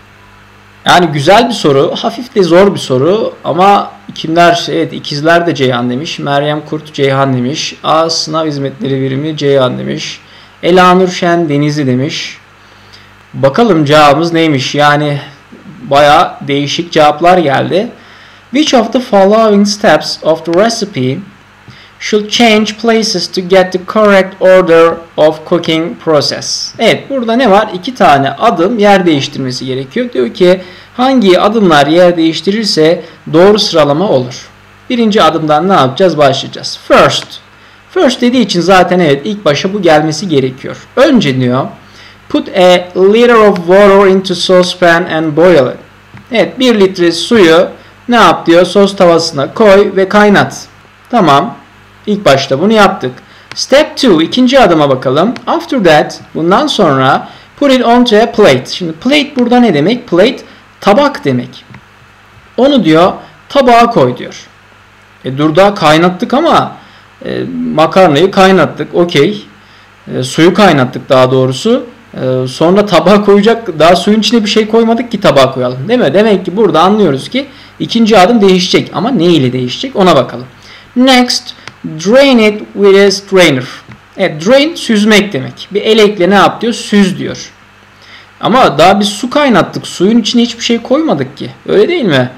S1: Yani güzel bir soru. Hafif de zor bir soru. Ama kimler? Evet, ikizler de Ceyhan demiş. Meryem Kurt Ceyhan demiş. A Sınav Hizmetleri Birimi Ceyhan demiş. Elanur Şen Denizli demiş. Bakalım cevabımız neymiş? Yani bayağı değişik cevaplar geldi. Which of the following steps of the recipe should change places to get the correct order of cooking process? Evet, burada ne var? 2 tane adım yer değiştirmesi gerekiyor. Diyor ki hangi adımlar yer değiştirirse doğru sıralama olur. Birinci adımdan ne yapacağız? Başlayacağız. First. First dediği için zaten evet ilk başa bu gelmesi gerekiyor. Önce diyor put a liter of water into saucepan and boil it. Evet, 1 litre suyu ne yap diyor? Sos tavasına koy ve kaynat. Tamam. İlk başta bunu yaptık. Step 2. İkinci adıma bakalım. After that. Bundan sonra put it onto a plate. Şimdi plate burada ne demek? Plate tabak demek. Onu diyor tabağa koy diyor. Dur daha kaynattık ama makarnayı kaynattık. Okey. Suyu kaynattık daha doğrusu. Sonra tabağa koyacak. Daha suyun içine bir şey koymadık ki tabağa koyalım. Değil mi? Demek ki burada anlıyoruz ki ikinci adım değişecek. Ama ne ile değişecek? Ona bakalım. Next. Drain it with a strainer. Evet, drain süzmek demek. Bir elekle ne yap diyor? Süz diyor. Ama daha biz su kaynattık. Suyun içine hiçbir şey koymadık ki. Öyle değil mi?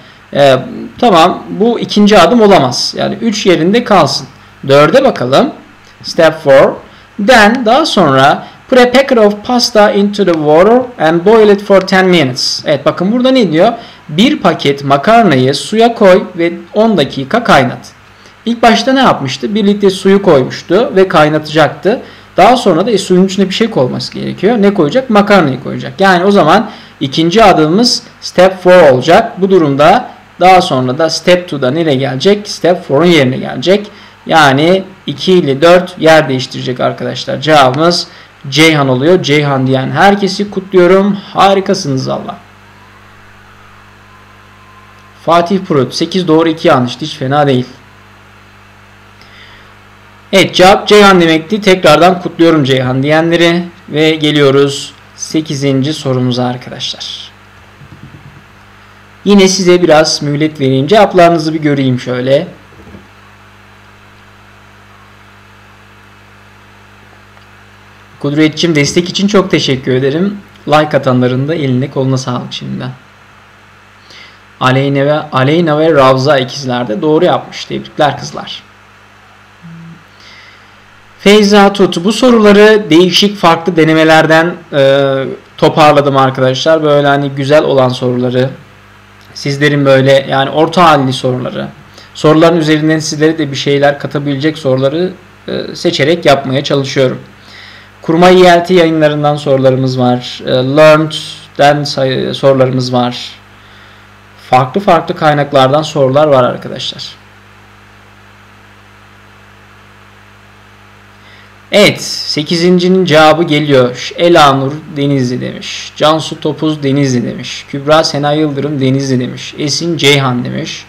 S1: Tamam, bu ikinci adım olamaz. Yani 3 yerinde kalsın. 4'e bakalım. Step 4. Then daha sonra put a packet of pasta into the water and boil it for 10 minutes. Evet, bakın burada ne diyor? Bir paket makarnayı suya koy ve 10 dakika kaynat. İlk başta ne yapmıştı? 1 litre suyu koymuştu ve kaynatacaktı. Daha sonra da suyun içine bir şey koyması gerekiyor. Ne koyacak? Makarnayı koyacak. Yani o zaman ikinci adımımız step 4 olacak. Bu durumda daha sonra da step 2'da nereye gelecek? Step 4'un yerine gelecek. Yani 2 ile 4 yer değiştirecek arkadaşlar. Cevabımız Ceyhan oluyor. Ceyhan diyen herkesi kutluyorum. Harikasınız valla. Fatih Prut 8 doğru 2 yanlış. Hiç fena değil. Evet, cevap Ceyhan demekti. Tekrardan kutluyorum Ceyhan diyenleri. Ve geliyoruz 8. sorumuza arkadaşlar. Yine size biraz mühlet vereyim. Cevaplarınızı bir göreyim şöyle. Kudretçim, destek için çok teşekkür ederim. Like atanların da eline koluna sağlık şimdiden. Aleyna ve Ravza ikizler de doğru yapmış. Tebrikler kızlar. Feyza Tut. Bu soruları değişik farklı denemelerden toparladım arkadaşlar. Böyle hani güzel olan soruları. Sizlerin böyle yani orta halli soruları. Soruların üzerinden sizlere de bir şeyler katabilecek soruları seçerek yapmaya çalışıyorum. Kurma YLT yayınlarından sorularımız var. Learned'den sorularımız var. Farklı farklı kaynaklardan sorular var arkadaşlar. Evet, 8'incinin cevabı geliyor. Elanur Denizli demiş. Cansu Topuz Denizli demiş. Kübra Sena Yıldırım Denizli demiş. Esin Ceyhan demiş.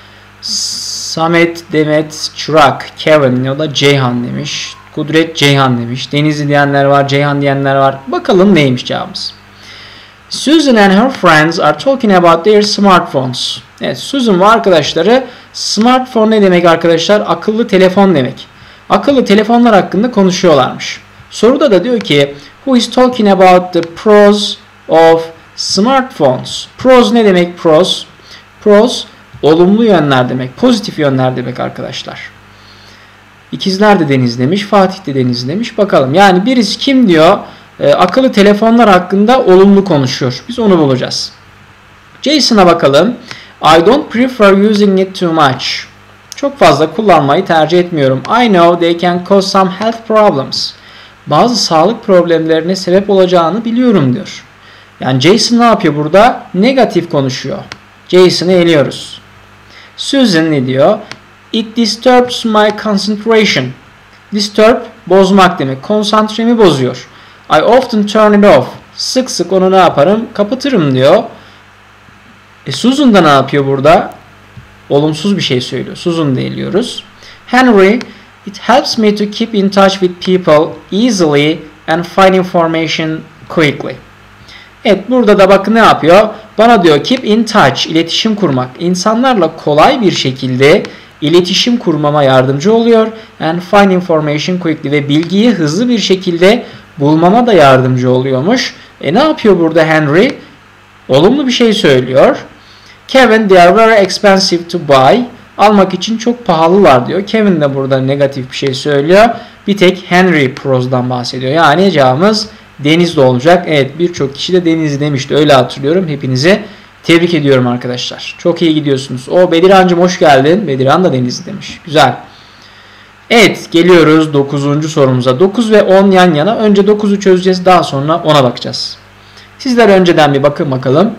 S1: Samet Demet Çırak Kevin, o da Ceyhan demiş. Kudret Ceyhan demiş. Denizli diyenler var, Ceyhan diyenler var. Bakalım neymiş cevabımız. Susan and her friends are talking about their smartphones. Evet, Susan ve arkadaşları, smartphone ne demek arkadaşlar? Akıllı telefon demek. Akıllı telefonlar hakkında konuşuyorlarmış. Soruda da diyor ki who is talking about the pros of smartphones? Pros ne demek pros? Pros olumlu yönler demek, pozitif yönler demek arkadaşlar. İkizler de Deniz demiş, Fatih de Deniz demiş. Bakalım yani birisi kim diyor? Akıllı telefonlar hakkında olumlu konuşuyor. Biz onu bulacağız. Jason'a bakalım. I don't prefer using it too much. Çok fazla kullanmayı tercih etmiyorum. I know they can cause some health problems. Bazı sağlık problemlerine sebep olacağını biliyorum diyor. Yani Jason ne yapıyor burada? Negatif konuşuyor. Jason'ı eliyoruz. Susan ne diyor? It disturbs my concentration. Disturb, bozmak demek. Konsantremi bozuyor. I often turn it off. Sık sık onu ne yaparım? Kapatırım diyor. Susan da ne yapıyor burada? Olumsuz bir şey söylüyor. Susan da eliyoruz. Henry, it helps me to keep in touch with people easily and find information quickly. Evet, burada da bakın ne yapıyor? Bana diyor keep in touch, iletişim kurmak. İnsanlarla kolay bir şekilde iletişim kurmama yardımcı oluyor. And find information quickly, ve bilgiyi hızlı bir şekilde bulmama da yardımcı oluyormuş. Ne yapıyor burada Henry? Olumlu bir şey söylüyor. Kevin, they are very expensive to buy. Almak için çok pahalılar diyor. Kevin de burada negatif bir şey söylüyor. Bir tek Henry pros'dan bahsediyor. Yani cevabımız Denizli olacak. Evet, birçok kişi de Denizli demişti. Öyle hatırlıyorum. Hepinizi tebrik ediyorum arkadaşlar. Çok iyi gidiyorsunuz. Bedirhan'cığım hoş geldin. Bedirhan da Denizli demiş. Güzel. Evet, geliyoruz 9. sorumuza. 9 ve 10 yan yana. Önce 9'u çözeceğiz. Daha sonra 10'a bakacağız. Sizler önceden bir bakın bakalım.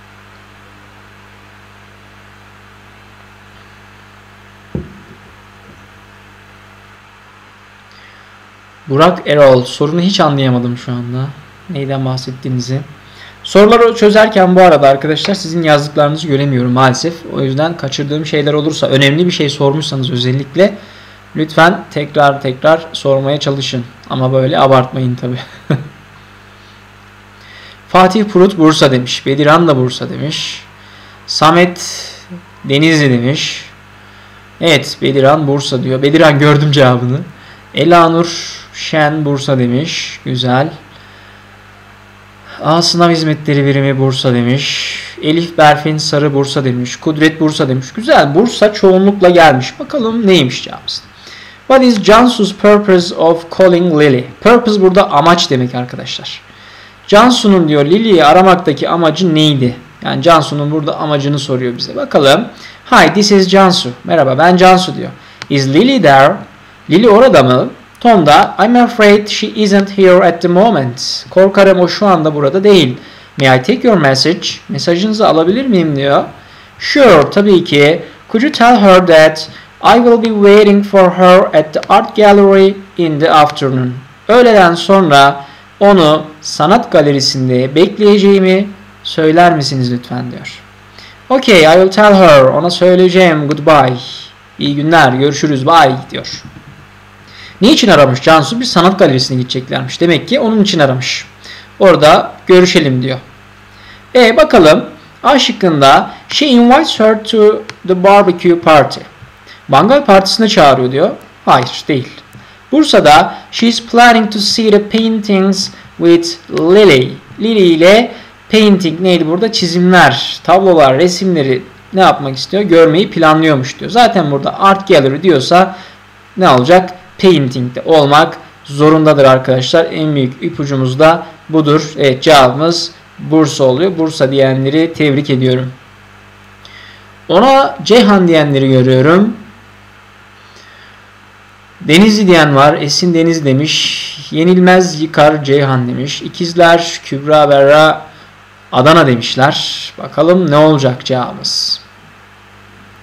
S1: Burak Erol, sorunu hiç anlayamadım şu anda. Neyden bahsettiğinizi. Soruları çözerken bu arada arkadaşlar sizin yazdıklarınızı göremiyorum maalesef. O yüzden kaçırdığım şeyler olursa, önemli bir şey sormuşsanız özellikle lütfen tekrar sormaya çalışın. Ama böyle abartmayın tabi. Fatih Purut Bursa demiş. Bedirhan da Bursa demiş. Samet Denizli demiş. Evet, Bedirhan Bursa diyor. Bedirhan, gördüm cevabını. Elanur Şen Bursa demiş. Güzel. Sınav hizmetleri birimi Bursa demiş. Elif Berfin Sarı Bursa demiş. Kudret Bursa demiş. Güzel. Bursa çoğunlukla gelmiş. Bakalım neymiş cevabımız. What is Cansu's purpose of calling Lily? Purpose burada amaç demek arkadaşlar. Cansu'nun diyor Lily'yi aramaktaki amacı neydi? Yani Cansu'nun burada amacını soruyor bize. Bakalım. Hi, this is Cansu. Merhaba, ben Cansu diyor. Is Lily there? Lily orada mı? Tom da I'm afraid she isn't here at the moment. Korkarım o şu anda burada değil. May I take your message? Mesajınızı alabilir miyim diyor. Sure, tabii ki. Could you tell her that I will be waiting for her at the art gallery in the afternoon? Öğleden sonra onu sanat galerisinde bekleyeceğimi söyler misiniz lütfen diyor. Okay, I will tell her. Ona söyleyeceğim. Goodbye. İyi günler. Görüşürüz. Bye diyor. Niçin aramış Cansu? Bir sanat galerisine gideceklermiş. Demek ki onun için aramış. Orada görüşelim diyor. Bakalım. A şıkkında she invites her to the barbecue party. Mangal partisine çağırıyor diyor. Hayır, değil. Bursa'da she is planning to see the paintings with Lily. Lily ile painting neydi burada? Çizimler, tablolar, resimleri ne yapmak istiyor? Görmeyi planlıyormuş diyor. Zaten burada art gallery diyorsa ne olacak? Painting'de olmak zorundadır arkadaşlar. En büyük ipucumuz da budur. Evet, cevabımız Bursa oluyor. Bursa diyenleri tebrik ediyorum. Ona Ceyhan diyenleri görüyorum. Denizli diyen var. Esin Deniz demiş. Yenilmez Yıkar Ceyhan demiş. İkizler Kübra Berra Adana demişler. Bakalım ne olacak cevabımız.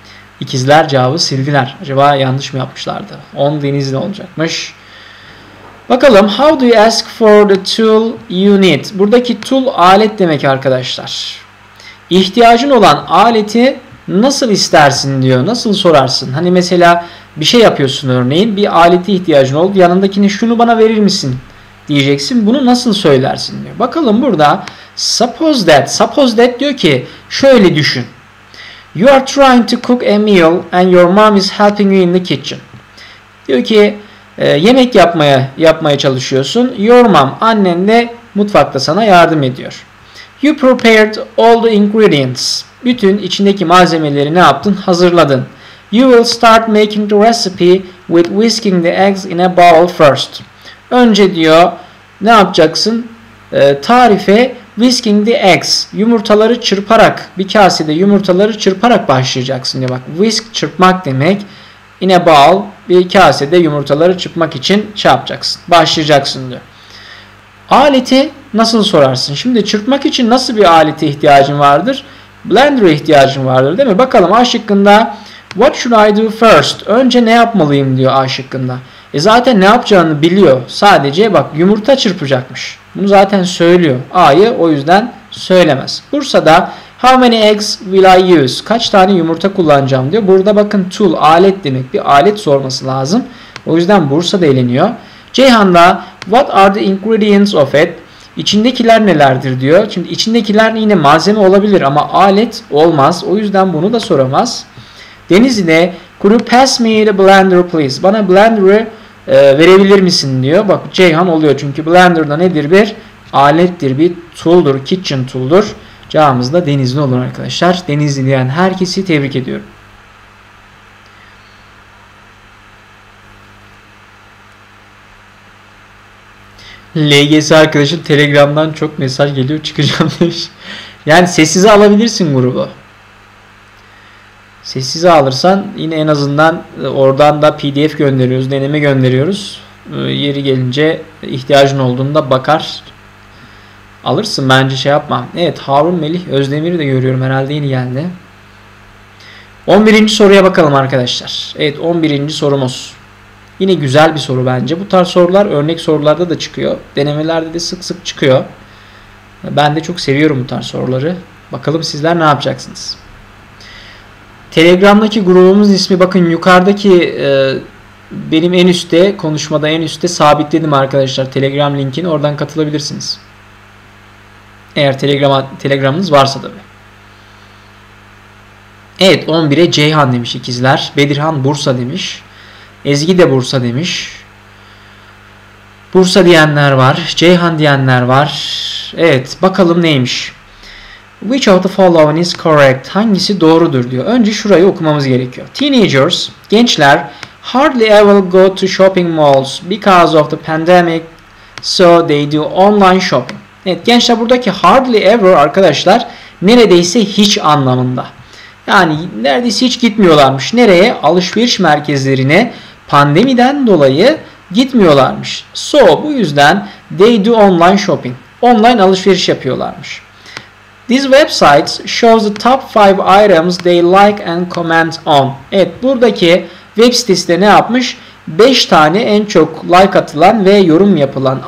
S1: İkizler cevabı sildiler. Acaba yanlış mı yapmışlardı? 10 Denizli olacakmış. Bakalım how do you ask for the tool you need? Buradaki tool alet demek arkadaşlar. İhtiyacın olan aleti nasıl istersin diyor. Nasıl sorarsın? Hani mesela bir şey yapıyorsun örneğin. Bir alete ihtiyacın oldu. Yanındakine şunu bana verir misin diyeceksin. Bunu nasıl söylersin diyor. Bakalım burada suppose that. Suppose that diyor ki şöyle düşün. You are trying to cook a meal and your mom is helping you in the kitchen. Diyor ki yemek yapmaya çalışıyorsun. Your mom, annen de mutfakta sana yardım ediyor. You prepared all the ingredients. Bütün içindeki malzemeleri ne yaptın? Hazırladın. You will start making the recipe with whisking the eggs in a bowl first. Önce diyor ne yapacaksın? Tarife whisking the eggs. Yumurtaları çırparak, bir kasede yumurtaları çırparak başlayacaksın diyor. Bak, whisk çırpmak demek. In a bowl, bir kasede yumurtaları çırpmak için şey yapacaksın. Başlayacaksın diyor. Aleti nasıl sorarsın? Şimdi çırpmak için nasıl bir alete ihtiyacın vardır? Blender'a ihtiyacın vardır değil mi? Bakalım A şıkkında what should I do first? Önce ne yapmalıyım diyor A şıkkında. Zaten ne yapacağını biliyor. Sadece bak yumurta çırpacakmış. Bunu zaten söylüyor. A'yı o yüzden söylemez. Bursa'da how many eggs will I use? Kaç tane yumurta kullanacağım diyor. Burada bakın tool alet demek. Bir alet sorması lazım. O yüzden Bursa'da eleniyor. Ceyhan'da what are the ingredients of it? İçindekiler nelerdir diyor. Şimdi içindekiler yine malzeme olabilir ama alet olmaz. O yüzden bunu da soramaz. Denizli'de could you pass me the blender please? Bana blender'ı verebilir misin diyor. Bak Ceyhan oluyor çünkü blender'da nedir? Bir alettir, bir tool'dur, kitchen tool'dur. Cevabımız da Denizli olur arkadaşlar. Denizli diyen herkesi tebrik ediyorum. LGS arkadaşım Telegram'dan çok mesaj geliyor, çıkacağım demiş. Yani sessize alabilirsin grubu. Sessize alırsan yine en azından oradan da PDF gönderiyoruz, deneme gönderiyoruz. Yeri gelince ihtiyacın olduğunda bakar alırsın, bence şey yapma. Evet, Harun Melih Özdemir'i de görüyorum, herhalde yeni geldi. 11. soruya bakalım arkadaşlar. Evet, 11. sorumuz. Yine güzel bir soru bence. Bu tarz sorular örnek sorularda da çıkıyor. Denemelerde de sık sık çıkıyor. Ben de çok seviyorum bu tarz soruları. Bakalım sizler ne yapacaksınız? Telegram'daki grubumuzun ismi bakın yukarıdaki benim en üstte, konuşmada en üstte sabitledim arkadaşlar. Telegram linkini, oradan katılabilirsiniz. Eğer Telegram'ınız varsa tabii. Evet, 11'e Ceyhan demiş ikizler. Bedirhan Bursa demiş. Ezgi de Bursa demiş. Bursa diyenler var. Ceyhan diyenler var. Evet, bakalım neymiş. Which of the following is correct? Hangisi doğrudur diyor. Önce şurayı okumamız gerekiyor. Teenagers, gençler hardly ever go to shopping malls because of the pandemic, so they do online shopping. Evet, gençler buradaki hardly ever arkadaşlar neredeyse hiç anlamında. Yani neredeyse hiç gitmiyorlarmış. Nereye? Alışveriş merkezlerine pandemiden dolayı gitmiyorlarmış. So bu yüzden they do online shopping. Online alışveriş yapıyorlarmış. These websites shows the top 5 items they like and comment on. Evet, buradaki web sitesi de ne yapmış? 5 tane en çok like atılan ve yorum yapılan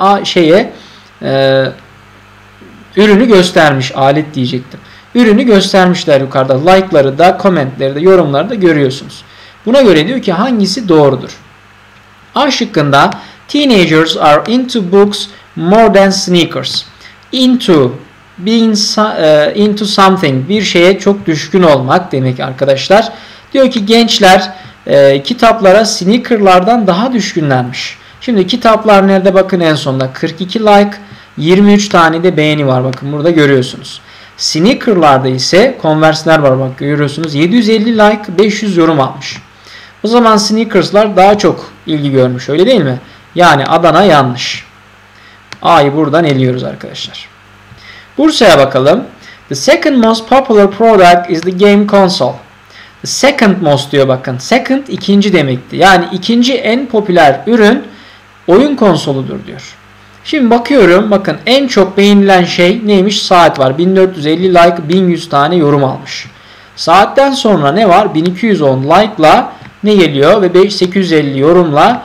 S1: ürünü göstermiş. Alet diyecektim. Ürünü göstermişler yukarıda. Like'ları da, comment'leri de, yorumları da görüyorsunuz. Buna göre diyor ki hangisi doğrudur? A şıkkında teenagers are into books more than sneakers. Into, being into something, bir şeye çok düşkün olmak demek arkadaşlar. Diyor ki gençler kitaplara sneakerlardan daha düşkünlermiş. Şimdi kitaplar nerede? Bakın en sonda 42 like, 23 tane de beğeni var. Bakın burada görüyorsunuz. Sneaker'larda ise Converse'ler var, bak görüyorsunuz. 750 like, 500 yorum almış. O zaman sneakers'lar daha çok ilgi görmüş, öyle değil mi? Yani Adana yanlış. A'yı buradan eliyoruz arkadaşlar. Bursa'ya bakalım. The second most popular product is the game console. The second most diyor bakın. Second ikinci demekti. Yani ikinci en popüler ürün oyun konsoludur diyor. Şimdi bakıyorum, bakın en çok beğenilen şey neymiş? Saat var. 1450 like, 1100 tane yorum almış. Saatten sonra ne var? 1210 like'la ne geliyor? Ve 850 yorumla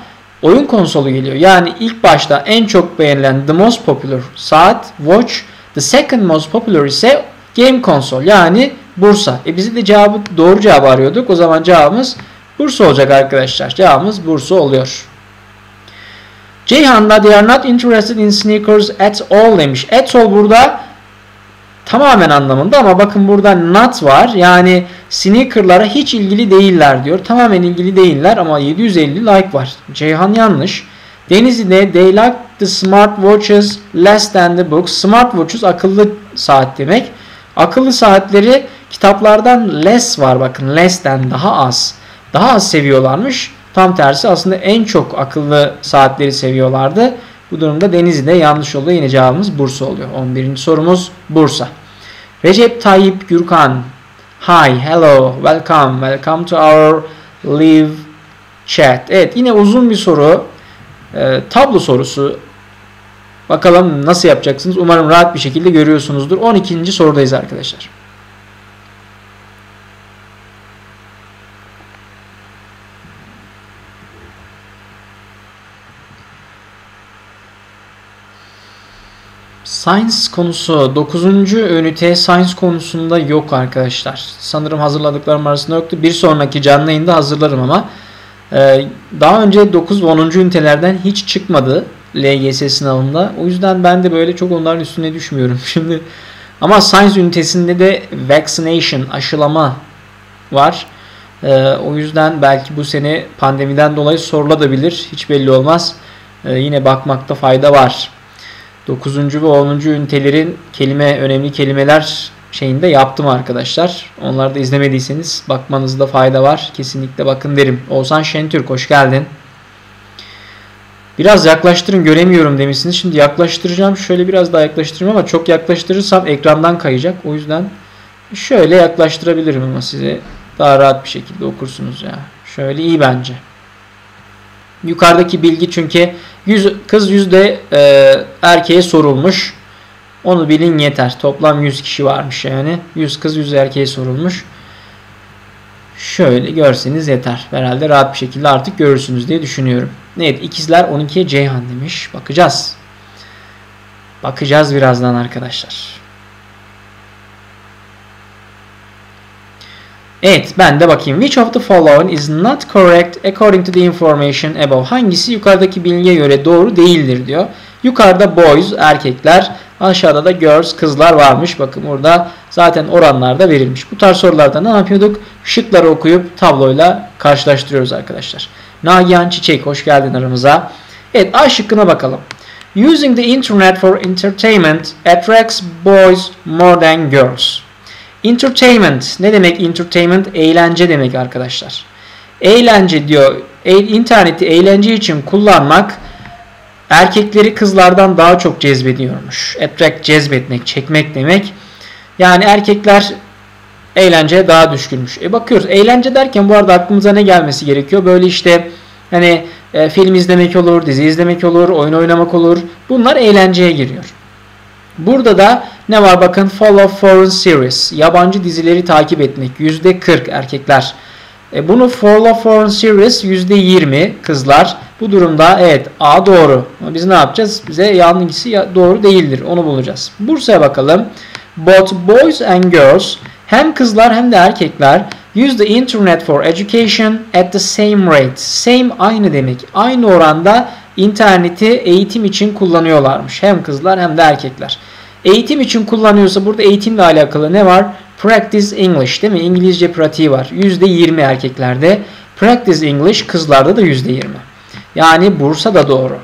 S1: oyun konsolu geliyor. Yani ilk başta en çok beğenilen the most popular saat, watch, the second most popular ise game console yani Bursa. Bizi de doğru cevabı arıyorduk. O zaman cevabımız Bursa olacak arkadaşlar. Cevabımız Bursa oluyor. Ceyhan'da they are not interested in sneakers at all demiş. At all burada tamamen anlamında ama bakın burada not var. Yani sneakerlara hiç ilgili değiller diyor. Tamamen ilgili değiller ama 750 like var. Ceyhan yanlış. Denizli'de they like the smart watches less than the books. Smart watches akıllı saat demek. Akıllı saatleri kitaplardan less var bakın. Less than daha az. Daha az seviyorlarmış. Tam tersi aslında en çok akıllı saatleri seviyorlardı. Bu durumda Denizli'de yanlış oldu. Yine cevabımız Bursa oluyor. 11. sorumuz Bursa. Recep Tayyip Gürkan. Hi, hello, welcome. Welcome to our live chat. Evet yine uzun bir soru. Tablo sorusu. Bakalım nasıl yapacaksınız. Umarım rahat bir şekilde görüyorsunuzdur. 12. sorudayız arkadaşlar. Science konusu 9. ünite Science konusunda yok arkadaşlar. Sanırım hazırladıklarım arasında yoktu. Bir sonraki canlı yayında hazırlarım ama daha önce 9 ve 10. ünitelerden hiç çıkmadı LGS sınavında. O yüzden ben de böyle çok onların üstüne düşmüyorum şimdi. Ama Science ünitesinde de vaccination, aşılama var. O yüzden belki bu sene pandemiden dolayı sorulabilir. Hiç belli olmaz. Yine bakmakta fayda var. 9. ve 10. ünitelerin önemli kelimeler şeyinde yaptım arkadaşlar. Onları da izlemediyseniz bakmanızda fayda var. Kesinlikle bakın derim. Oğuzhan Şentürk hoş geldin. Biraz yaklaştırın göremiyorum demişsiniz. Şimdi yaklaştıracağım. Şöyle biraz daha yaklaştırayım ama çok yaklaştırırsam ekrandan kayacak. O yüzden şöyle yaklaştırabilirim ama size daha rahat bir şekilde okursunuz ya. Şöyle iyi bence. Yukarıdaki bilgi çünkü 100 kız yüzde erkeğe sorulmuş. Onu bilin yeter. Toplam 100 kişi varmış yani. 100 kız 100 erkeğe sorulmuş. Şöyle görseniz yeter. Herhalde rahat bir şekilde artık görürsünüz diye düşünüyorum. Evet ikizler 12'ye Ceyhan demiş. Bakacağız. Bakacağız birazdan arkadaşlar. Evet ben de bakayım. Which of the following is not correct according to the information above? Hangisi yukarıdaki bilgiye göre doğru değildir diyor. Yukarıda boys erkekler, aşağıda da girls kızlar varmış. Bakın burada zaten oranlar da verilmiş. Bu tarz sorularda ne yapıyorduk? Şıkları okuyup tabloyla karşılaştırıyoruz arkadaşlar. Nagihan Çiçek hoş geldin aramıza. Evet A şıkkına bakalım. Using the internet for entertainment attracts boys more than girls. Entertainment. Ne demek entertainment? Eğlence demek arkadaşlar. Eğlence diyor. İnterneti eğlence için kullanmak erkekleri kızlardan daha çok cezbediyormuş. Attract cezbetmek, çekmek demek. Yani erkekler eğlenceye daha düşkünmüş. Bakıyoruz. Eğlence derken bu arada aklımıza ne gelmesi gerekiyor? Böyle işte hani film izlemek olur, dizi izlemek olur, oyun oynamak olur. Bunlar eğlenceye giriyor. Burada da ne var bakın follow foreign series yabancı dizileri takip etmek %40 erkekler. Bunu follow foreign series %20 kızlar. Bu durumda evet A doğru. Ama biz ne yapacağız? Bize hangisi doğru değildir onu bulacağız. Bursa'ya bakalım. Both boys and girls hem kızlar hem de erkekler use the internet for education at the same rate. Same aynı demek. Aynı oranda interneti eğitim için kullanıyorlarmış. Hem kızlar hem de erkekler. Eğitim için kullanıyorsa burada eğitimle alakalı ne var? Practice English değil mi? İngilizce pratiği var. %20 erkeklerde. Practice English kızlarda da %20. Yani Bursa da doğru.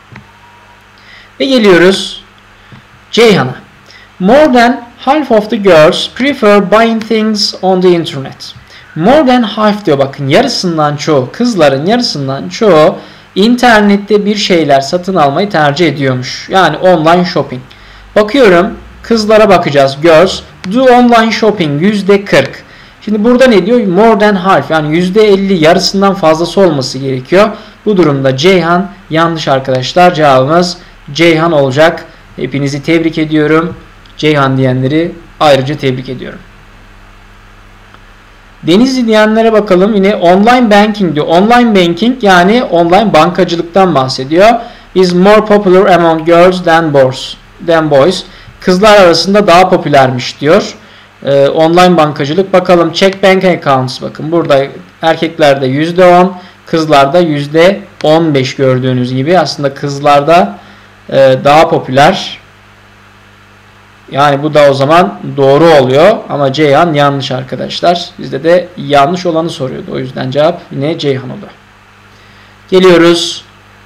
S1: Ve geliyoruz Ceyhan'a. More than half of the girls prefer buying things on the internet. More than half diyor bakın yarısından çoğu kızların yarısından çoğu internette bir şeyler satın almayı tercih ediyormuş. Yani online shopping. Bakıyorum kızlara bakacağız. Girls do online shopping %40. Şimdi burada ne diyor? More than half yani %50 yarısından fazlası olması gerekiyor. Bu durumda Ceyhan yanlış arkadaşlar. Cevabımız Ceyhan olacak. Hepinizi tebrik ediyorum. Ceyhan diyenleri ayrıca tebrik ediyorum. Denizli diyenlere bakalım. Yine online banking diyor. Online banking yani online bankacılıktan bahsediyor. Is more popular among girls than boys. Kızlar arasında daha popülermiş diyor. Online bankacılık. Bakalım check bank accounts. Bakın burada erkeklerde %10, kızlarda %15 gördüğünüz gibi. Aslında kızlarda daha popüler. Yani bu da o zaman doğru oluyor. Ama Ceyhan yanlış arkadaşlar. Bizde de yanlış olanı soruyordu. O yüzden cevap yine Ceyhan oldu. Geliyoruz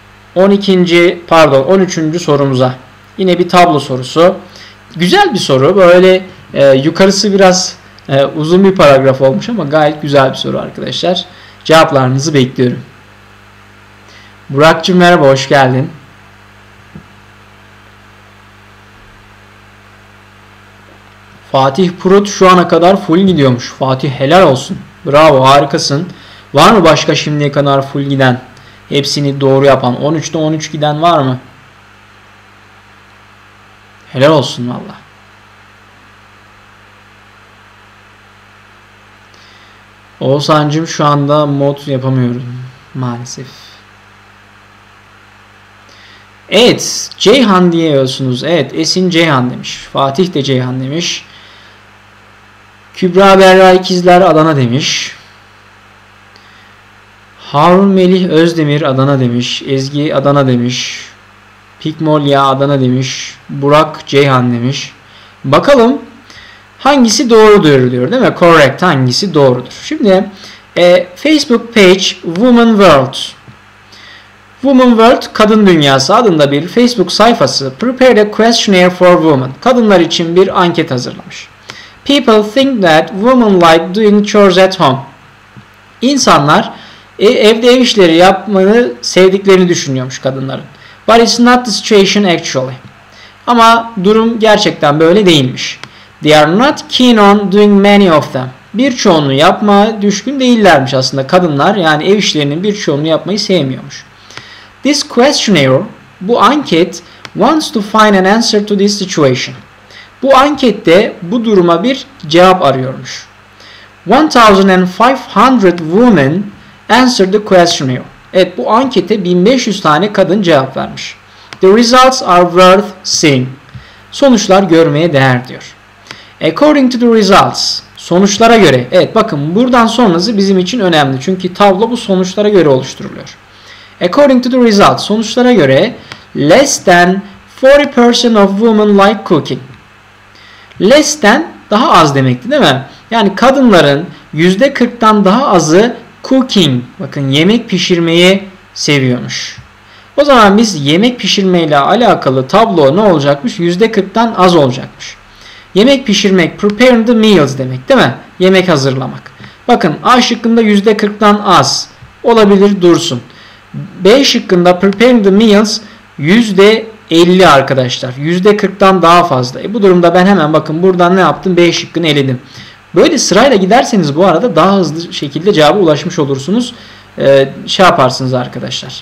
S1: 13. sorumuza. Yine bir tablo sorusu. Güzel bir soru. Böyle yukarısı biraz uzun bir paragraf olmuş ama gayet güzel bir soru arkadaşlar. Cevaplarınızı bekliyorum. Burak'cığım merhaba, hoş geldin. Fatih Purut şu ana kadar full gidiyormuş. Fatih helal olsun. Bravo, harikasın. Var mı başka şimdiye kadar full giden? Hepsini doğru yapan. 13'te 13 giden var mı? Helal olsun valla. Oğuzhan'cığım şu anda mod yapamıyorum. Maalesef. Evet. Ceyhan diyorsunuz. Evet. Esin Ceyhan demiş. Fatih de Ceyhan demiş. Kübra Berra İkizler Adana demiş. Harun Melih Özdemir Adana demiş. Ezgi Adana demiş. Pikmolya Adana demiş. Burak Ceyhan demiş. Bakalım hangisi doğrudur diyor değil mi? Correct. Hangisi doğrudur? Şimdi Facebook page Woman World. Woman World Kadın Dünyası adında bir Facebook sayfası prepared a questionnaire for women. Kadınlar için bir anket hazırlamış. People think that women like doing chores at home. İnsanlar evde ev işleri yapmayı sevdiklerini düşünüyormuş kadınların. But it's not the situation actually. Ama durum gerçekten böyle değilmiş. They are not keen on doing many of them. Birçoğunu yapmaya düşkün değillermiş aslında kadınlar. Yani ev işlerinin birçoğunu yapmayı sevmiyormuş. This questionnaire, bu anket, wants to find an answer to this situation. Bu ankette bu duruma bir cevap arıyormuş. 1,500 women answered the questionnaire. Evet, bu ankete 1500 tane kadın cevap vermiş. The results are worth seeing. Sonuçlar görmeye değer diyor. According to the results. Sonuçlara göre. Evet bakın buradan sonrası bizim için önemli. Çünkü tablo bu sonuçlara göre oluşturuluyor. According to the results. Sonuçlara göre less than 40% of women like cooking. Less than daha az demekti değil mi? Yani kadınların %40'tan daha azı cooking. Bakın yemek pişirmeyi seviyormuş. O zaman biz yemek pişirmeyle alakalı tablo ne olacakmış? %40'tan az olacakmış. Yemek pişirmek, preparing the meals demek değil mi? Yemek hazırlamak. Bakın A şıkkında %40'tan az. Olabilir dursun. B şıkkında preparing the meals %50 arkadaşlar. %40'tan daha fazla. Bu durumda ben hemen bakın buradan ne yaptım? B şıkkını eledim. Böyle sırayla giderseniz bu arada daha hızlı şekilde cevaba ulaşmış olursunuz. Yaparsınız arkadaşlar.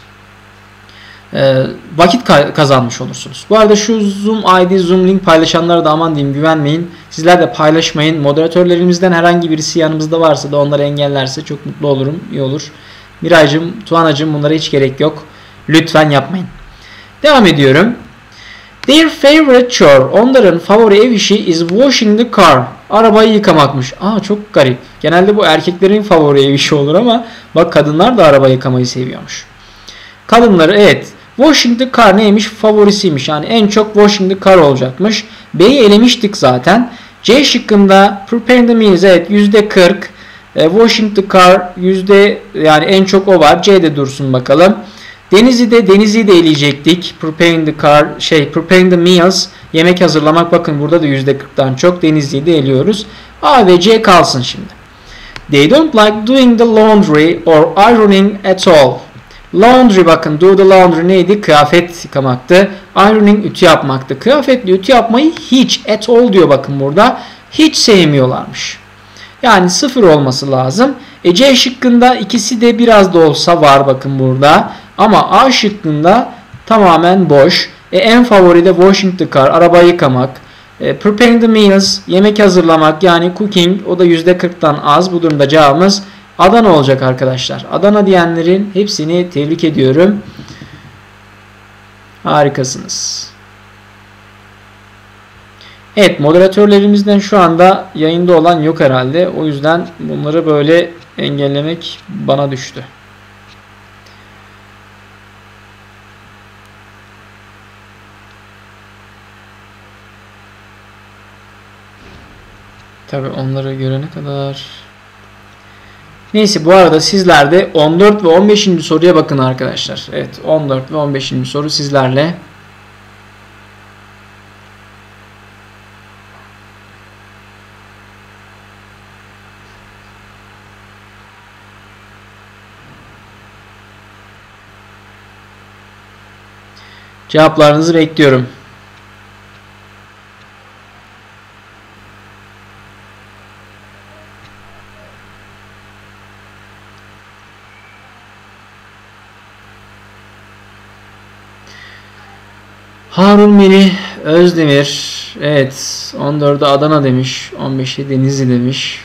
S1: Vakit kazanmış olursunuz. Bu arada şu Zoom ID, Zoom link paylaşanlara da aman diyeyim güvenmeyin. Sizler de paylaşmayın. Moderatörlerimizden herhangi birisi yanımızda varsa da onları engellerse çok mutlu olurum. İyi olur. Miraycığım, Tuanacığım bunlara hiç gerek yok. Lütfen yapmayın. Devam ediyorum. Their favorite chore. Onların favori ev işi is washing the car. Arabayı yıkamakmış. Çok garip. Genelde bu erkeklerin favori ev işi olur ama bak kadınlar da araba yıkamayı seviyormuş. Kadınları evet. Washing the car neymiş? Favorisiymiş. Yani en çok washing the car olacakmış. B'yi elemiştik zaten. C şıkkında preparing the meals evet %40. Washing the car yani en çok o var. C'de dursun bakalım. Denizli'yi de eleyecektik. Preparing the meals yemek hazırlamak bakın burada da %40'dan çok. Denizli'yi de eliyoruz. A ve C kalsın şimdi. They don't like doing the laundry or ironing at all. Laundry bakın do the laundry neydi? Kıyafet yıkamaktı. Ironing ütü yapmaktı. Kıyafetle ütü yapmayı hiç at all diyor bakın burada. Hiç sevmiyorlarmış. Yani 0 olması lazım. C şıkkında ikisi de biraz da olsa var bakın burada. Ama A şıkkında tamamen boş. En favori de washing the car, araba yıkamak. Preparing the meals, yemek hazırlamak yani cooking, o da %40'tan az. Bu durumda cevabımız Adana olacak arkadaşlar. Adana diyenlerin hepsini tebrik ediyorum. Harikasınız. Evet, moderatörlerimizden şu anda yayında olan yok herhalde. O yüzden bunları böyle engellemek bana düştü. Tabii onları görene kadar. Neyse, bu arada sizler de 14 ve 15. soruya bakın arkadaşlar. Evet, 14 ve 15. soru sizlerle. Cevaplarınızı bekliyorum. Harun Melih Özdemir. Evet, 14'ü Adana demiş. 15'i Denizli demiş.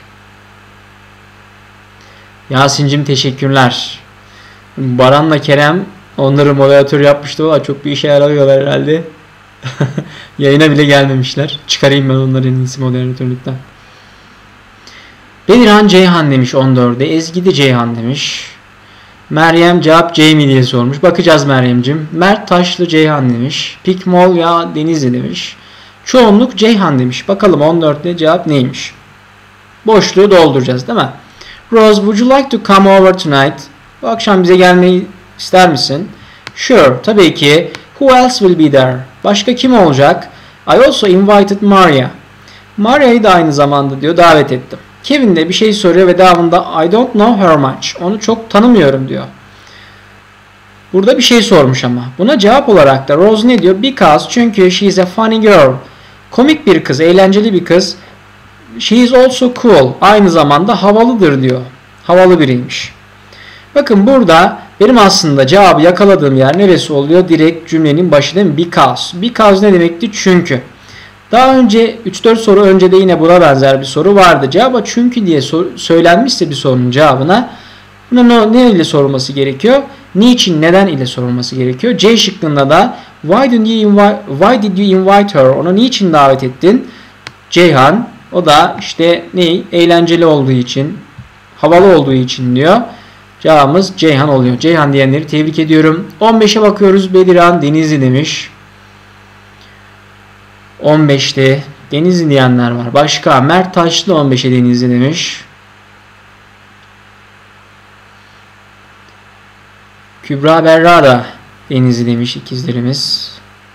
S1: Yasin'cim teşekkürler. Baran'la Kerem onları moderatör yapmıştı. Valla çok bir işe yarıyorlar herhalde. Yayına bile gelmemişler. Çıkarayım ben onları en iyisi moderatörlükten. Bedirhan Ceyhan demiş 14'de. Ezgi de Ceyhan demiş. Meryem cevap Jamie diye sormuş. Bakacağız Meryem'cim. Mert Taşlı Ceyhan demiş. Pikmol ya Denizli demiş. Çoğunluk Ceyhan demiş. Bakalım 14'te cevap neymiş? Boşluğu dolduracağız değil mi? Rose, would you like to come over tonight? Bu akşam bize gelmeyi ister misin? Sure, tabii ki. Who else will be there? Başka kim olacak? I also invited Maria. Maria'yı da aynı zamanda diyor davet ettim. Kevin de bir şey soruyor ve devamında I don't know her much. Onu çok tanımıyorum diyor. Burada bir şey sormuş ama. Buna cevap olarak da Rose ne diyor? Because, çünkü she is a funny girl. Komik bir kız, eğlenceli bir kız. She is also cool. Aynı zamanda havalıdır diyor. Havalı biriymiş. Bakın burada benim aslında cevabı yakaladığım yer neresi oluyor? Direkt cümlenin başı değil mi? Because. Because ne demekti? Çünkü. Daha önce 3-4 soru önce de yine buna benzer bir soru vardı. Cevaba çünkü diye söylenmişse bir sorunun cevabına bunu ne ile sorulması gerekiyor? Niçin, neden ile sorulması gerekiyor? C şıkkında da why did you invite her? Ona niçin davet ettin? Ceyhan. O da işte ne? Eğlenceli olduğu için, havalı olduğu için diyor. Cevabımız Ceyhan oluyor. Ceyhan diyenleri tebrik ediyorum. 15'e bakıyoruz. Bedirhan Denizli demiş. 15'te Denizli diyenler var. Başka Mert Taşlı 15'e Denizli demiş. Kübra Berra da Denizli demiş ikizlerimiz.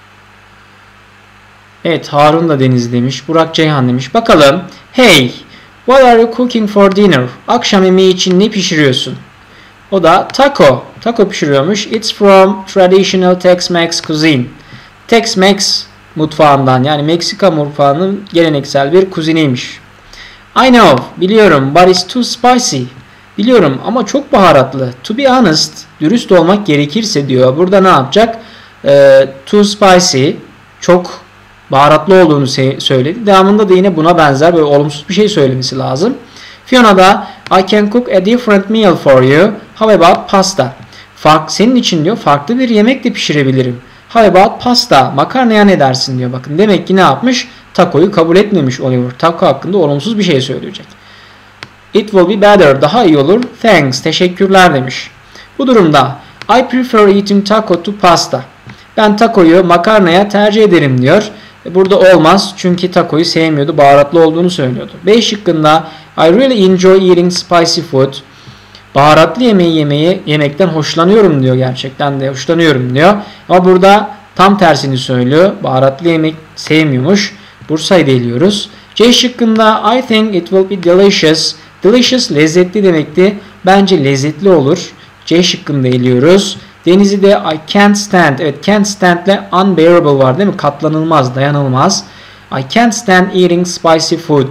S1: Evet, Harun da Denizli demiş. Burak Ceyhan demiş. Bakalım. Hey, what are you cooking for dinner? Akşam yemeği için ne pişiriyorsun? O da taco. Taco pişiriyormuş. It's from traditional Tex-Mex cuisine. Tex-Mex mutfağından, yani Meksika mutfağının geleneksel bir kuzineymiş. I know, biliyorum, but it's too spicy. Biliyorum ama çok baharatlı. To be honest, dürüst olmak gerekirse diyor. Burada ne yapacak? Too spicy, çok baharatlı olduğunu söyledi. Devamında da yine buna benzer böyle olumsuz bir şey söylemesi lazım. Fiona da I can cook a different meal for you. How about pasta? Senin için diyor farklı bir yemek de pişirebilirim. How about pasta? Makarnaya ne dersin diyor. Bakın demek ki ne yapmış? Taco'yu kabul etmemiş Oliver. Taco hakkında olumsuz bir şey söyleyecek. It will be better. Daha iyi olur. Thanks. Teşekkürler demiş. Bu durumda I prefer eating taco to pasta. Ben taco'yu makarnaya tercih ederim diyor. Burada olmaz çünkü taco'yu sevmiyordu. Baharatlı olduğunu söylüyordu. B şıkkında I really enjoy eating spicy food. Baharatlı yemeği yemekten hoşlanıyorum diyor. Gerçekten de hoşlanıyorum diyor. Ama burada tam tersini söylüyor. Baharatlı yemek sevmiyormuş. Bursa'yı eliyoruz. C şıkkında I think it will be delicious. Delicious lezzetli demekti. Bence lezzetli olur. C şıkkında eliyoruz. Denizli'de I can't stand. Evet, can't stand ile unbearable var değil mi? Katlanılmaz, dayanılmaz. I can't stand eating spicy food.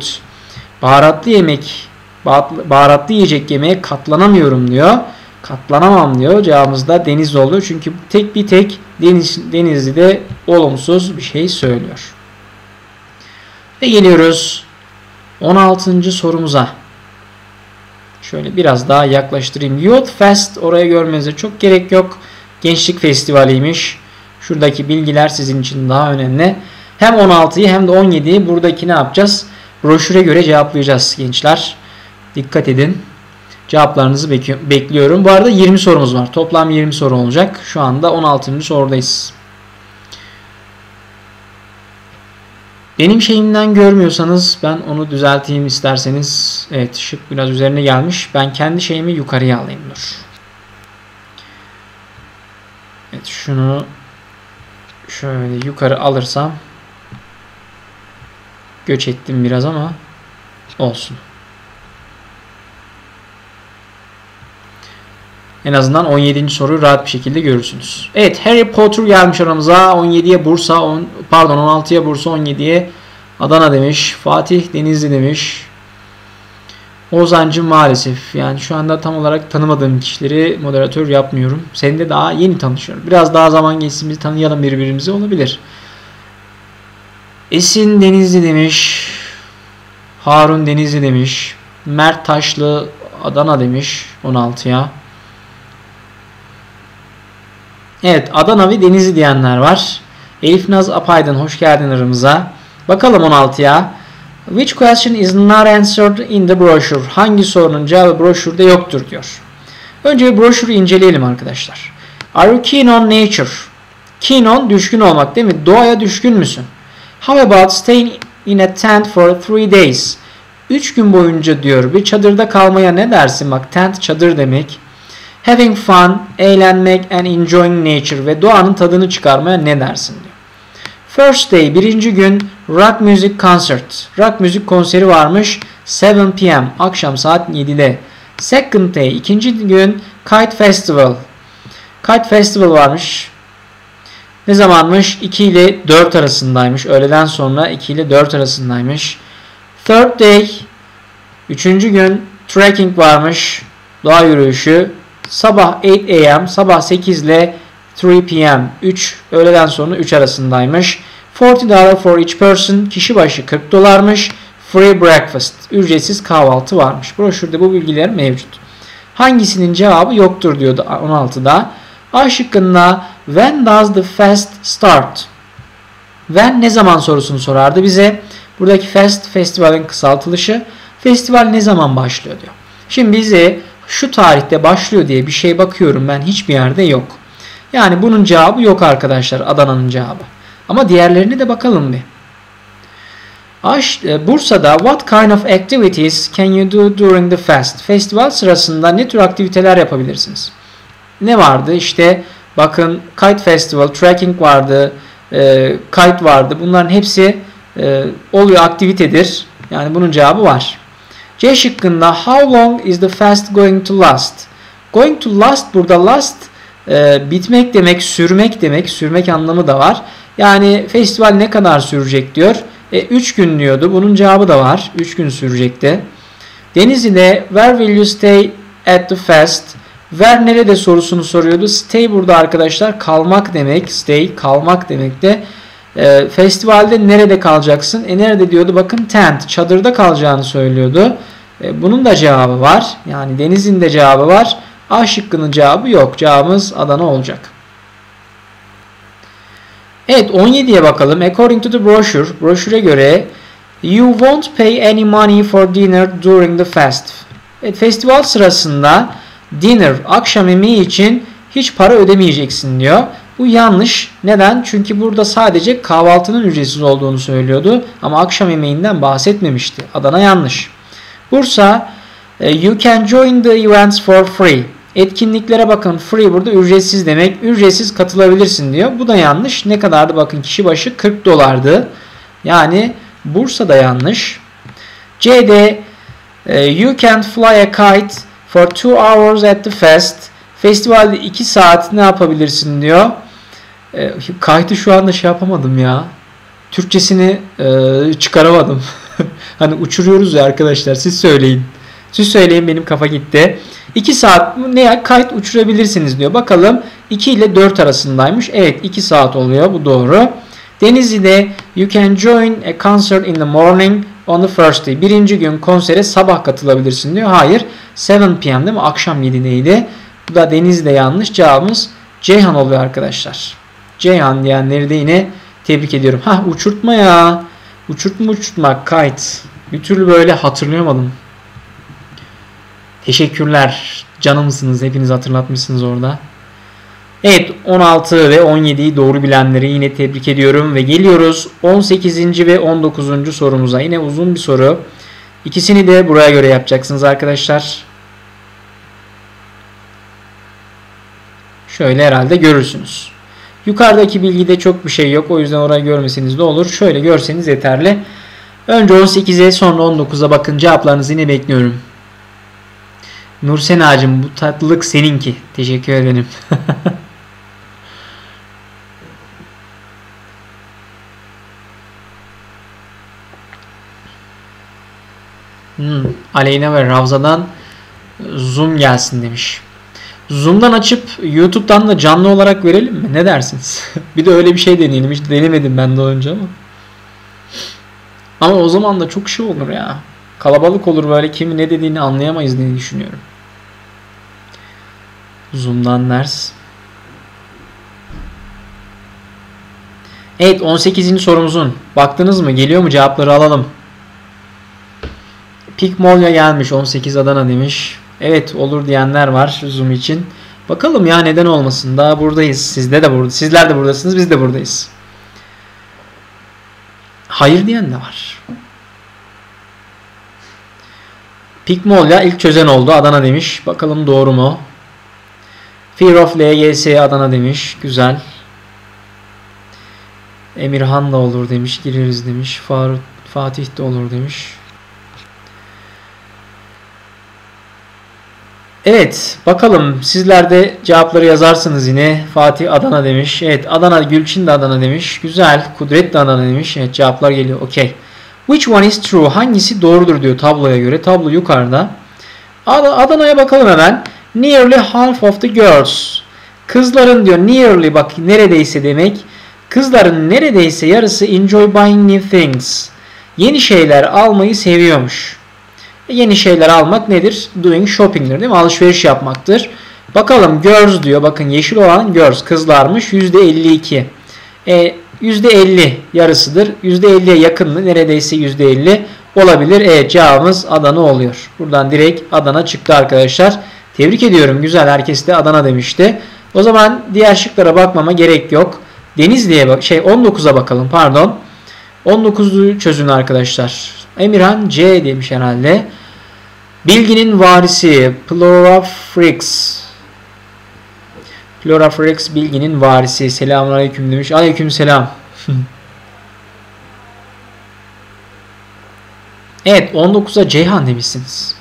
S1: Baharatlı yiyecek yemeğe katlanamıyorum diyor. Katlanamam diyor. Cevabımız da Denizli oluyor. Çünkü tek Denizli'de olumsuz bir şey söylüyor. Ve geliyoruz 16. sorumuza. Şöyle biraz daha yaklaştırayım. Youth Fest, oraya görmenize çok gerek yok. Gençlik Festivali'ymiş. Şuradaki bilgiler sizin için daha önemli. Hem 16'yı hem de 17'yi buradaki ne yapacağız? Broşüre göre cevaplayacağız gençler. Dikkat edin. Cevaplarınızı bekliyorum. Bu arada 20 sorumuz var. Toplam 20 soru olacak. Şu anda 16. sorudayız. Benim şeyimden görmüyorsanız ben onu düzelteyim isterseniz. Evet, ışık biraz üzerine gelmiş. Ben kendi şeyimi yukarıya alayım. Dur. Evet, şunu şöyle yukarı alırsam göç ettim biraz ama olsun. En azından 17. soruyu rahat bir şekilde görürsünüz. Evet, Harry Potter gelmiş aramıza. 17'ye Bursa, 16'ya Bursa, 17'ye Adana demiş. Fatih Denizli demiş. Ozancı maalesef. Yani şu anda tam olarak tanımadığım kişileri moderatör yapmıyorum. Seninle daha yeni tanışıyorum. Biraz daha zaman geçsin, biz tanıyalım birbirimizi, olabilir. Esin Denizli demiş. Harun Denizli demiş. Mert Taşlı Adana demiş 16'ya. Evet, Adana ve Denizli diyenler var. Elif Naz Apaydın, hoş geldin aramıza. Bakalım 16'ya. Which question is not answered in the brochure? Hangi sorunun cevabı broşürde yoktur diyor. Önce broşürü inceleyelim arkadaşlar. Are you keen on nature? Keen on, düşkün olmak değil mi? Doğaya düşkün müsün? How about staying in a tent for 3 days? 3 gün boyunca diyor bir çadırda kalmaya ne dersin? Bak, tent çadır demek. Having fun, eğlenmek and enjoying nature ve doğanın tadını çıkarmaya ne dersin diyor. First day, birinci gün rock music concert. Rock müzik konseri varmış. 7 p.m. akşam saat 7'de. Second day, ikinci gün kite festival. Kite festival varmış. Ne zamanmış? 2 ile 4 arasındaymış. Öğleden sonra 2 ile 4 arasındaymış. Third day, üçüncü gün trekking varmış. Doğa yürüyüşü. Sabah 8 a.m. sabah 8 ile 3 p.m. 3 öğleden sonra 3 arasındaymış. $40 for each person, kişi başı 40 dolarmış. Free breakfast, ücretsiz kahvaltı varmış. Broşürde bu bilgiler mevcut. Hangisinin cevabı yoktur diyordu 16'da. A şıkkında when does the fest start? When ne zaman sorusunu sorardı bize. Buradaki fest, festivalin kısaltılışı. Festival ne zaman başlıyor diyor. Şimdi bize şu tarihte başlıyor diye bir şey bakıyorum ben, hiçbir yerde yok. Yani bunun cevabı yok arkadaşlar, Adana'nın cevabı. Ama diğerlerine de bakalım bir. Bursa'da what kind of activities can you do during the fest? Festival sırasında ne tür aktiviteler yapabilirsiniz? Ne vardı? İşte bakın, kite festival, trekking vardı, kite vardı. Bunların hepsi oluyor, aktivitedir. Yani bunun cevabı var. C şıkkında how long is the fest going to last? Going to last, burada last bitmek demek, sürmek demek. Sürmek anlamı da var. Yani festival ne kadar sürecek diyor. 3 gün diyordu. Bunun cevabı da var. 3 gün sürecekti. Denizli'de where will you stay at the fest? Where nerede sorusunu soruyordu. Stay burada arkadaşlar kalmak demek. Stay kalmak demek de. Festivalde nerede kalacaksın? Nerede diyordu? Bakın tent, çadırda kalacağını söylüyordu. Bunun da cevabı var. Yani Denizli'nin de cevabı var. A şıkkının cevabı yok. Cevabımız Adana olacak. Evet, 17'ye bakalım. According to the brochure, broşüre göre you won't pay any money for dinner during the fest. Evet, festival sırasında dinner, akşam yemeği için hiç para ödemeyeceksin diyor. Bu yanlış. Neden? Çünkü burada sadece kahvaltının ücretsiz olduğunu söylüyordu. Ama akşam yemeğinden bahsetmemişti. Adana yanlış. Bursa you can join the events for free. Etkinliklere bakın, free burada ücretsiz demek. Ücretsiz katılabilirsin diyor. Bu da yanlış. Ne kadardı? Bakın, kişi başı 40 dolardı. Yani Bursa'da yanlış. C'de you can fly a kite for 2 hours at the fest. Festivalde 2 saat ne yapabilirsin diyor. Kite'ı şu anda şey yapamadım ya. Türkçesini çıkaramadım. Hani uçuruyoruz ya arkadaşlar, siz söyleyin. Siz söyleyin, benim kafa gitti. 2 saat ne ya, kite uçurabilirsiniz diyor. Bakalım 2 ile 4 arasındaymış. Evet, 2 saat oluyor, bu doğru. Denizli'de you can join a concert in the morning on the first day. Birinci gün konsere sabah katılabilirsin diyor. Hayır. 7 p.m. değil mi? Akşam 7'deydi. Bu da Denizli'de yanlış. Cevabımız Ceyhan oluyor arkadaşlar. Ceyhan diyenleri de yine tebrik ediyorum. Uçurtma ya. Uçurtma. Kite. Bir türlü böyle hatırlayamadım. Teşekkürler. Canımsınız. Hepiniz hatırlatmışsınız orada. Evet, 16 ve 17'yi doğru bilenleri yine tebrik ediyorum ve geliyoruz 18. ve 19. sorumuza. Yine uzun bir soru. İkisini de buraya göre yapacaksınız arkadaşlar. Şöyle herhalde görürsünüz. Yukarıdaki bilgide çok bir şey yok. O yüzden orayı görmeseniz de olur. Şöyle görseniz yeterli. Önce 18'e sonra 19'a bakın. Cevaplarınızı yine bekliyorum. Nursen ağacım, bu tatlılık seninki. Teşekkür ederim. Aleyna ve Ravza'dan Zoom gelsin demiş. Zoom'dan açıp YouTube'dan da canlı olarak verelim mi? Ne dersiniz? Bir de öyle bir şey deneyelim. Hiç denemedim ben de önce ama. Ama o zaman da çok şey olur ya. Kalabalık olur, böyle kimin ne dediğini anlayamayız diye düşünüyorum. Zoom'dan ders. Evet, 18. sorumuzun. Baktınız mı? Geliyor mu? Cevapları alalım. Pikmolya gelmiş. 18 Adana demiş. Evet, olur diyenler var Zoom için. Bakalım ya, neden olmasın. Daha buradayız. Sizler de buradasınız. Biz de buradayız. Hayır diyen de var. Pikmolya ilk çözen oldu. Adana demiş. Bakalım doğru mu? Fear of LGS Adana demiş. Güzel. Emirhan da olur demiş. Gireriz demiş. Fatih de olur demiş. Evet, bakalım sizler de cevapları yazarsınız yine. Fatih Adana demiş. Evet, Adana, Gülçin de Adana demiş. Güzel. Kudret de Adana demiş. Evet, cevaplar geliyor. Okey. Which one is true? Hangisi doğrudur diyor tabloya göre. Tablo yukarıda. Adana'ya bakalım hemen. Nearly half of the girls. Kızların diyor nearly, bak neredeyse demek. Kızların neredeyse yarısı enjoy buying new things. Yeni şeyler almayı seviyormuş. Yeni şeyler almak nedir? Doing shopping'dir değil mi? Alışveriş yapmaktır. Bakalım girls diyor. Bakın yeşil olan girls, kızlarmış. %52. %50 yarısıdır. %50'ye yakınlı, neredeyse %50 olabilir. Evet, cevabımız Adana oluyor. Buradan direkt Adana çıktı arkadaşlar. Tebrik ediyorum. Güzel. Herkes de Adana demişti. O zaman diğer şıklara bakmama gerek yok. Denizli'ye 19'a bakalım. Pardon. 19'u çözün arkadaşlar. Emirhan C demiş herhalde. Bilginin varisi Plorafrix. Plorafrix bilginin varisi. Selamünaleyküm demiş. Aleykümselam. Evet, 19'a Ceyhan demişsiniz.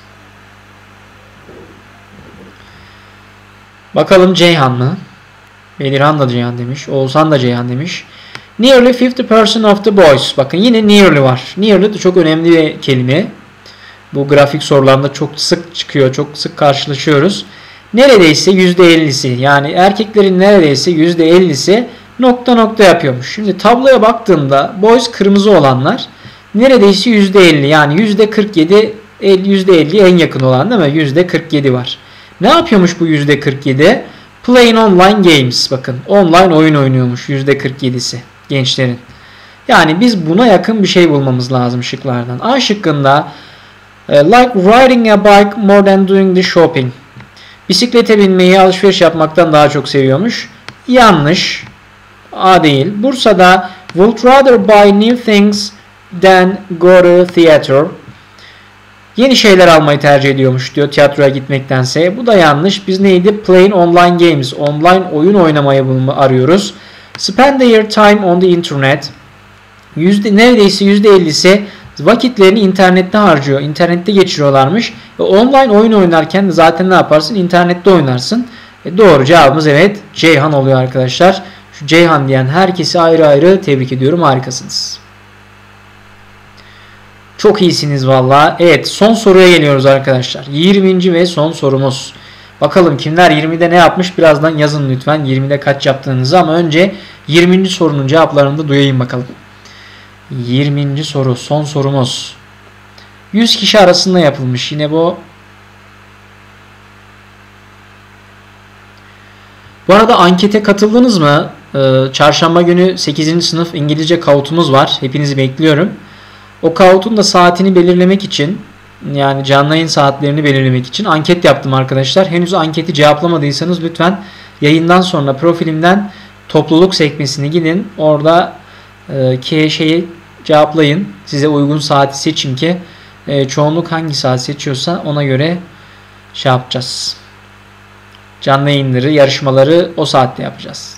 S1: Bakalım Ceyhan mı? Belirhan da Ceyhan demiş. Oğuzhan da Ceyhan demiş. Nearly 50% of the boys. Bakın yine nearly var. Nearly de çok önemli bir kelime. Bu grafik sorularında çok sık çıkıyor. Çok sık karşılaşıyoruz. Neredeyse %50'si. Yani erkeklerin neredeyse %50'si nokta nokta yapıyormuş. Şimdi tabloya baktığımda boys kırmızı olanlar neredeyse %50. Yani %47, %50'ye en yakın olan değil mi? %47 var. Ne yapıyormuş bu %47? Playing online games. Bakın online oyun oynuyormuş %47'si gençlerin. Yani biz buna yakın bir şey bulmamız lazım şıklardan. A şıkkında like riding a bike more than doing the shopping. Bisiklete binmeyi alışveriş yapmaktan daha çok seviyormuş. Yanlış. A değil. Bursa'da would rather buy new things than go to theater. Yeni şeyler almayı tercih ediyormuş diyor tiyatroya gitmektense. Bu da yanlış. Biz neydi? Playing online games. Online oyun oynamayı arıyoruz. Spend their time on the internet. Neredeyse %50'si vakitlerini internette harcıyor. İnternette geçiriyorlarmış. Online oyun oynarken zaten ne yaparsın? İnternette oynarsın. Doğru cevabımız evet Ceyhan oluyor arkadaşlar. Şu Ceyhan diyen herkesi ayrı ayrı tebrik ediyorum. Harikasınız. Çok iyisiniz valla. Evet, son soruya geliyoruz arkadaşlar. 20. ve son sorumuz. Bakalım kimler 20'de ne yapmış? Birazdan yazın lütfen 20'de kaç yaptığınızı, ama önce 20. sorunun cevaplarını da duyayım bakalım. 20. soru, son sorumuz. 100 kişi arasında yapılmış. Yine bu. Bu arada ankete katıldınız mı? Çarşamba günü 8. sınıf İngilizce kautumuz var. Hepinizi bekliyorum. O kautun da saatini belirlemek için, yani canlı yayın saatlerini belirlemek için anket yaptım arkadaşlar. Henüz anketi cevaplamadıysanız lütfen yayından sonra profilimden topluluk sekmesine gidin. Orada şeyi cevaplayın. Size uygun saati seçin ki çoğunluk hangi saat seçiyorsa ona göre şey yapacağız. Canlı yayınları, yarışmaları o saatte yapacağız.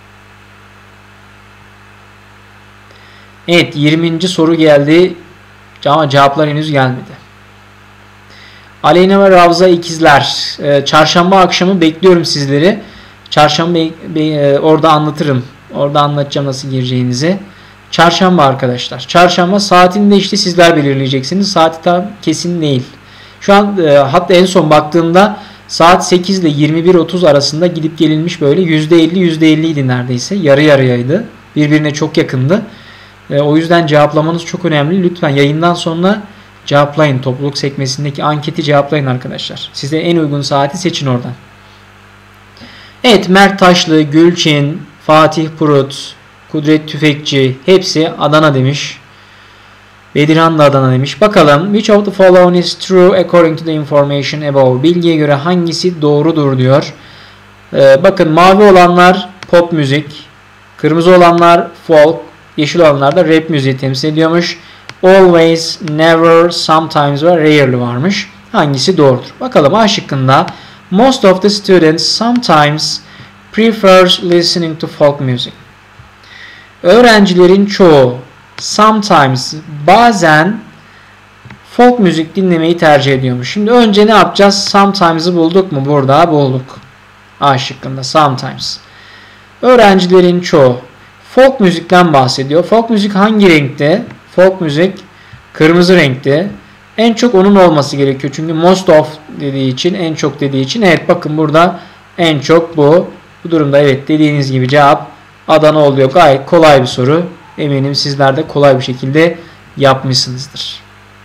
S1: Evet, 20. soru geldi. Ama cevaplar henüz gelmedi. Aleyna ve Ravza ikizler. Çarşamba akşamı bekliyorum sizleri. Çarşamba orada anlatırım. Orada anlatacağım nasıl gireceğinizi. Çarşamba arkadaşlar. Çarşamba saatini de işte sizler belirleyeceksiniz. Saati tam kesin değil. Şu an hatta en son baktığımda saat 8 ile 21.30 arasında gidip gelinmiş, böyle %50 idi neredeyse. Yarı yarıyaydı. Birbirine çok yakındı. O yüzden cevaplamanız çok önemli. Lütfen yayından sonra cevaplayın. Topluluk sekmesindeki anketi cevaplayın arkadaşlar. Size en uygun saati seçin oradan. Evet, Mert Taşlı, Gülçin, Fatih Purut, Kudret Tüfekçi hepsi Adana demiş. Bedirhan da Adana demiş. Bakalım, which of the following is true according to the information above? Bilgiye göre hangisi doğrudur diyor. Bakın, mavi olanlar pop müzik, kırmızı olanlar folk, yeşil olanlar da rap müziği temsil ediyormuş. Always, never, sometimes ve rarely varmış. Hangisi doğrudur? Bakalım, A şıkkında most of the students sometimes prefers listening to folk music. Öğrencilerin çoğu sometimes, bazen folk müzik dinlemeyi tercih ediyormuş. Şimdi önce ne yapacağız? Sometimes'ı bulduk mu? Burada bulduk. A şıkkında sometimes. Öğrencilerin çoğu. Folk müzikten bahsediyor. Folk müzik hangi renkte? Folk müzik kırmızı renkte. En çok onun olması gerekiyor. Çünkü most of dediği için, en çok dediği için. Evet, bakın burada en çok bu. Bu durumda evet, dediğiniz gibi cevap Adana oluyor. Gayet kolay bir soru. Eminim sizler de kolay bir şekilde yapmışsınızdır.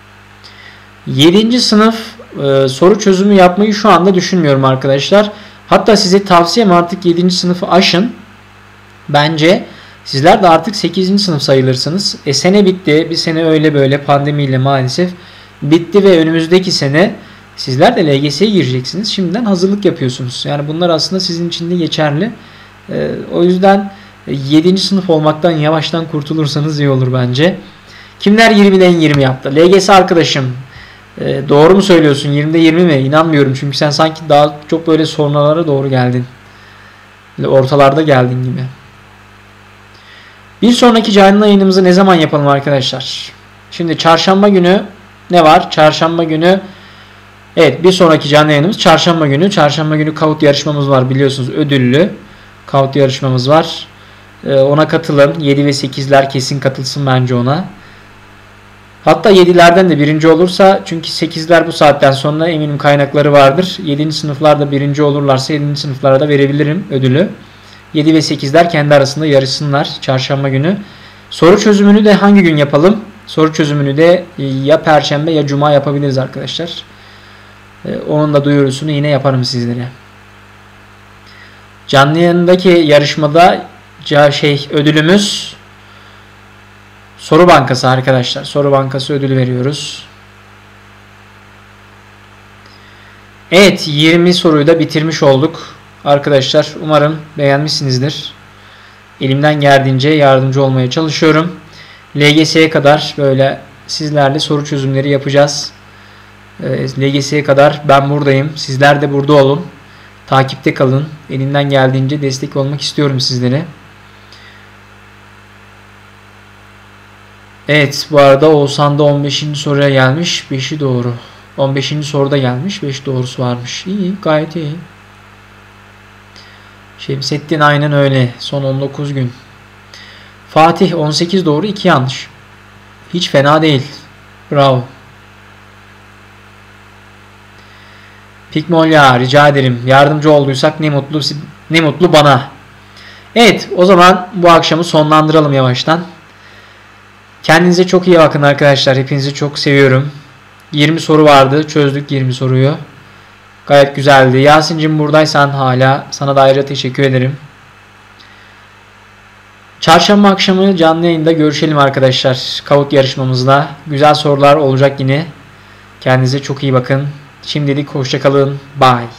S1: 7. sınıf soru çözümü yapmayı şu anda düşünmüyorum arkadaşlar. Hatta size tavsiyem, artık 7. sınıfı aşın. Bence sizler de artık 8. sınıf sayılırsınız. Sene bitti. Bir sene öyle böyle pandemiyle maalesef bitti ve önümüzdeki sene sizler de LGS'ye gireceksiniz. Şimdiden hazırlık yapıyorsunuz. Yani bunlar aslında sizin için de geçerli. O yüzden 7. sınıf olmaktan yavaştan kurtulursanız iyi olur bence. Kimler 20'den 20 yaptı? LGS arkadaşım, doğru mu söylüyorsun? 20'de 20 mi? İnanmıyorum, çünkü sen sanki daha çok böyle sonralara doğru geldin. Böyle ortalarda geldin gibi. Bir sonraki canlı yayınımızı ne zaman yapalım arkadaşlar? Şimdi çarşamba günü ne var? Çarşamba günü, evet, bir sonraki canlı yayınımız çarşamba günü. Çarşamba günü Kahoot yarışmamız var, biliyorsunuz, ödüllü Kahoot yarışmamız var. Ona katılın. 7 ve 8'ler kesin katılsın bence ona. Hatta 7'lerden de birinci olursa, çünkü 8'ler bu saatten sonra eminim kaynakları vardır. 7. sınıflar da birinci olurlarsa 7. sınıflara da verebilirim ödülü. 7 ve 8'ler kendi arasında yarışsınlar çarşamba günü. Soru çözümünü de hangi gün yapalım? Soru çözümünü de ya perşembe ya cuma yapabiliriz arkadaşlar. Onun da duyurusunu yine yaparım sizlere. Canlı yayındaki yarışmada ödülümüz soru bankası arkadaşlar. Soru bankası ödülü veriyoruz. Evet, 20 soruyu da bitirmiş olduk. Arkadaşlar, umarım beğenmişsinizdir. Elimden geldiğince yardımcı olmaya çalışıyorum. LGS'ye kadar böyle sizlerle soru çözümleri yapacağız. LGS'ye kadar ben buradayım. Sizler de burada olun. Takipte kalın. Elimden geldiğince destek olmak istiyorum sizlere. Evet, bu arada Oğuzhan da 15. soruya gelmiş. 5'i doğru. 15. soruda gelmiş. 5 doğrusu varmış. İyi, gayet iyi. Şemsettin aynen öyle. Son 19 gün. Fatih 18 doğru, 2 yanlış. Hiç fena değil. Bravo. Pikmolya rica ederim. Yardımcı olduysak ne mutlu bana. Evet, o zaman bu akşamı sonlandıralım yavaştan. Kendinize çok iyi bakın arkadaşlar. Hepinizi çok seviyorum. 20 soru vardı. Çözdük 20 soruyu. Gayet güzeldi. Yasin'cim buradaysan hala sana da ayrıca teşekkür ederim. Çarşamba akşamı canlı yayında görüşelim arkadaşlar. Kavut yarışmamızda. Güzel sorular olacak yine. Kendinize çok iyi bakın. Şimdilik hoşça kalın. Bye.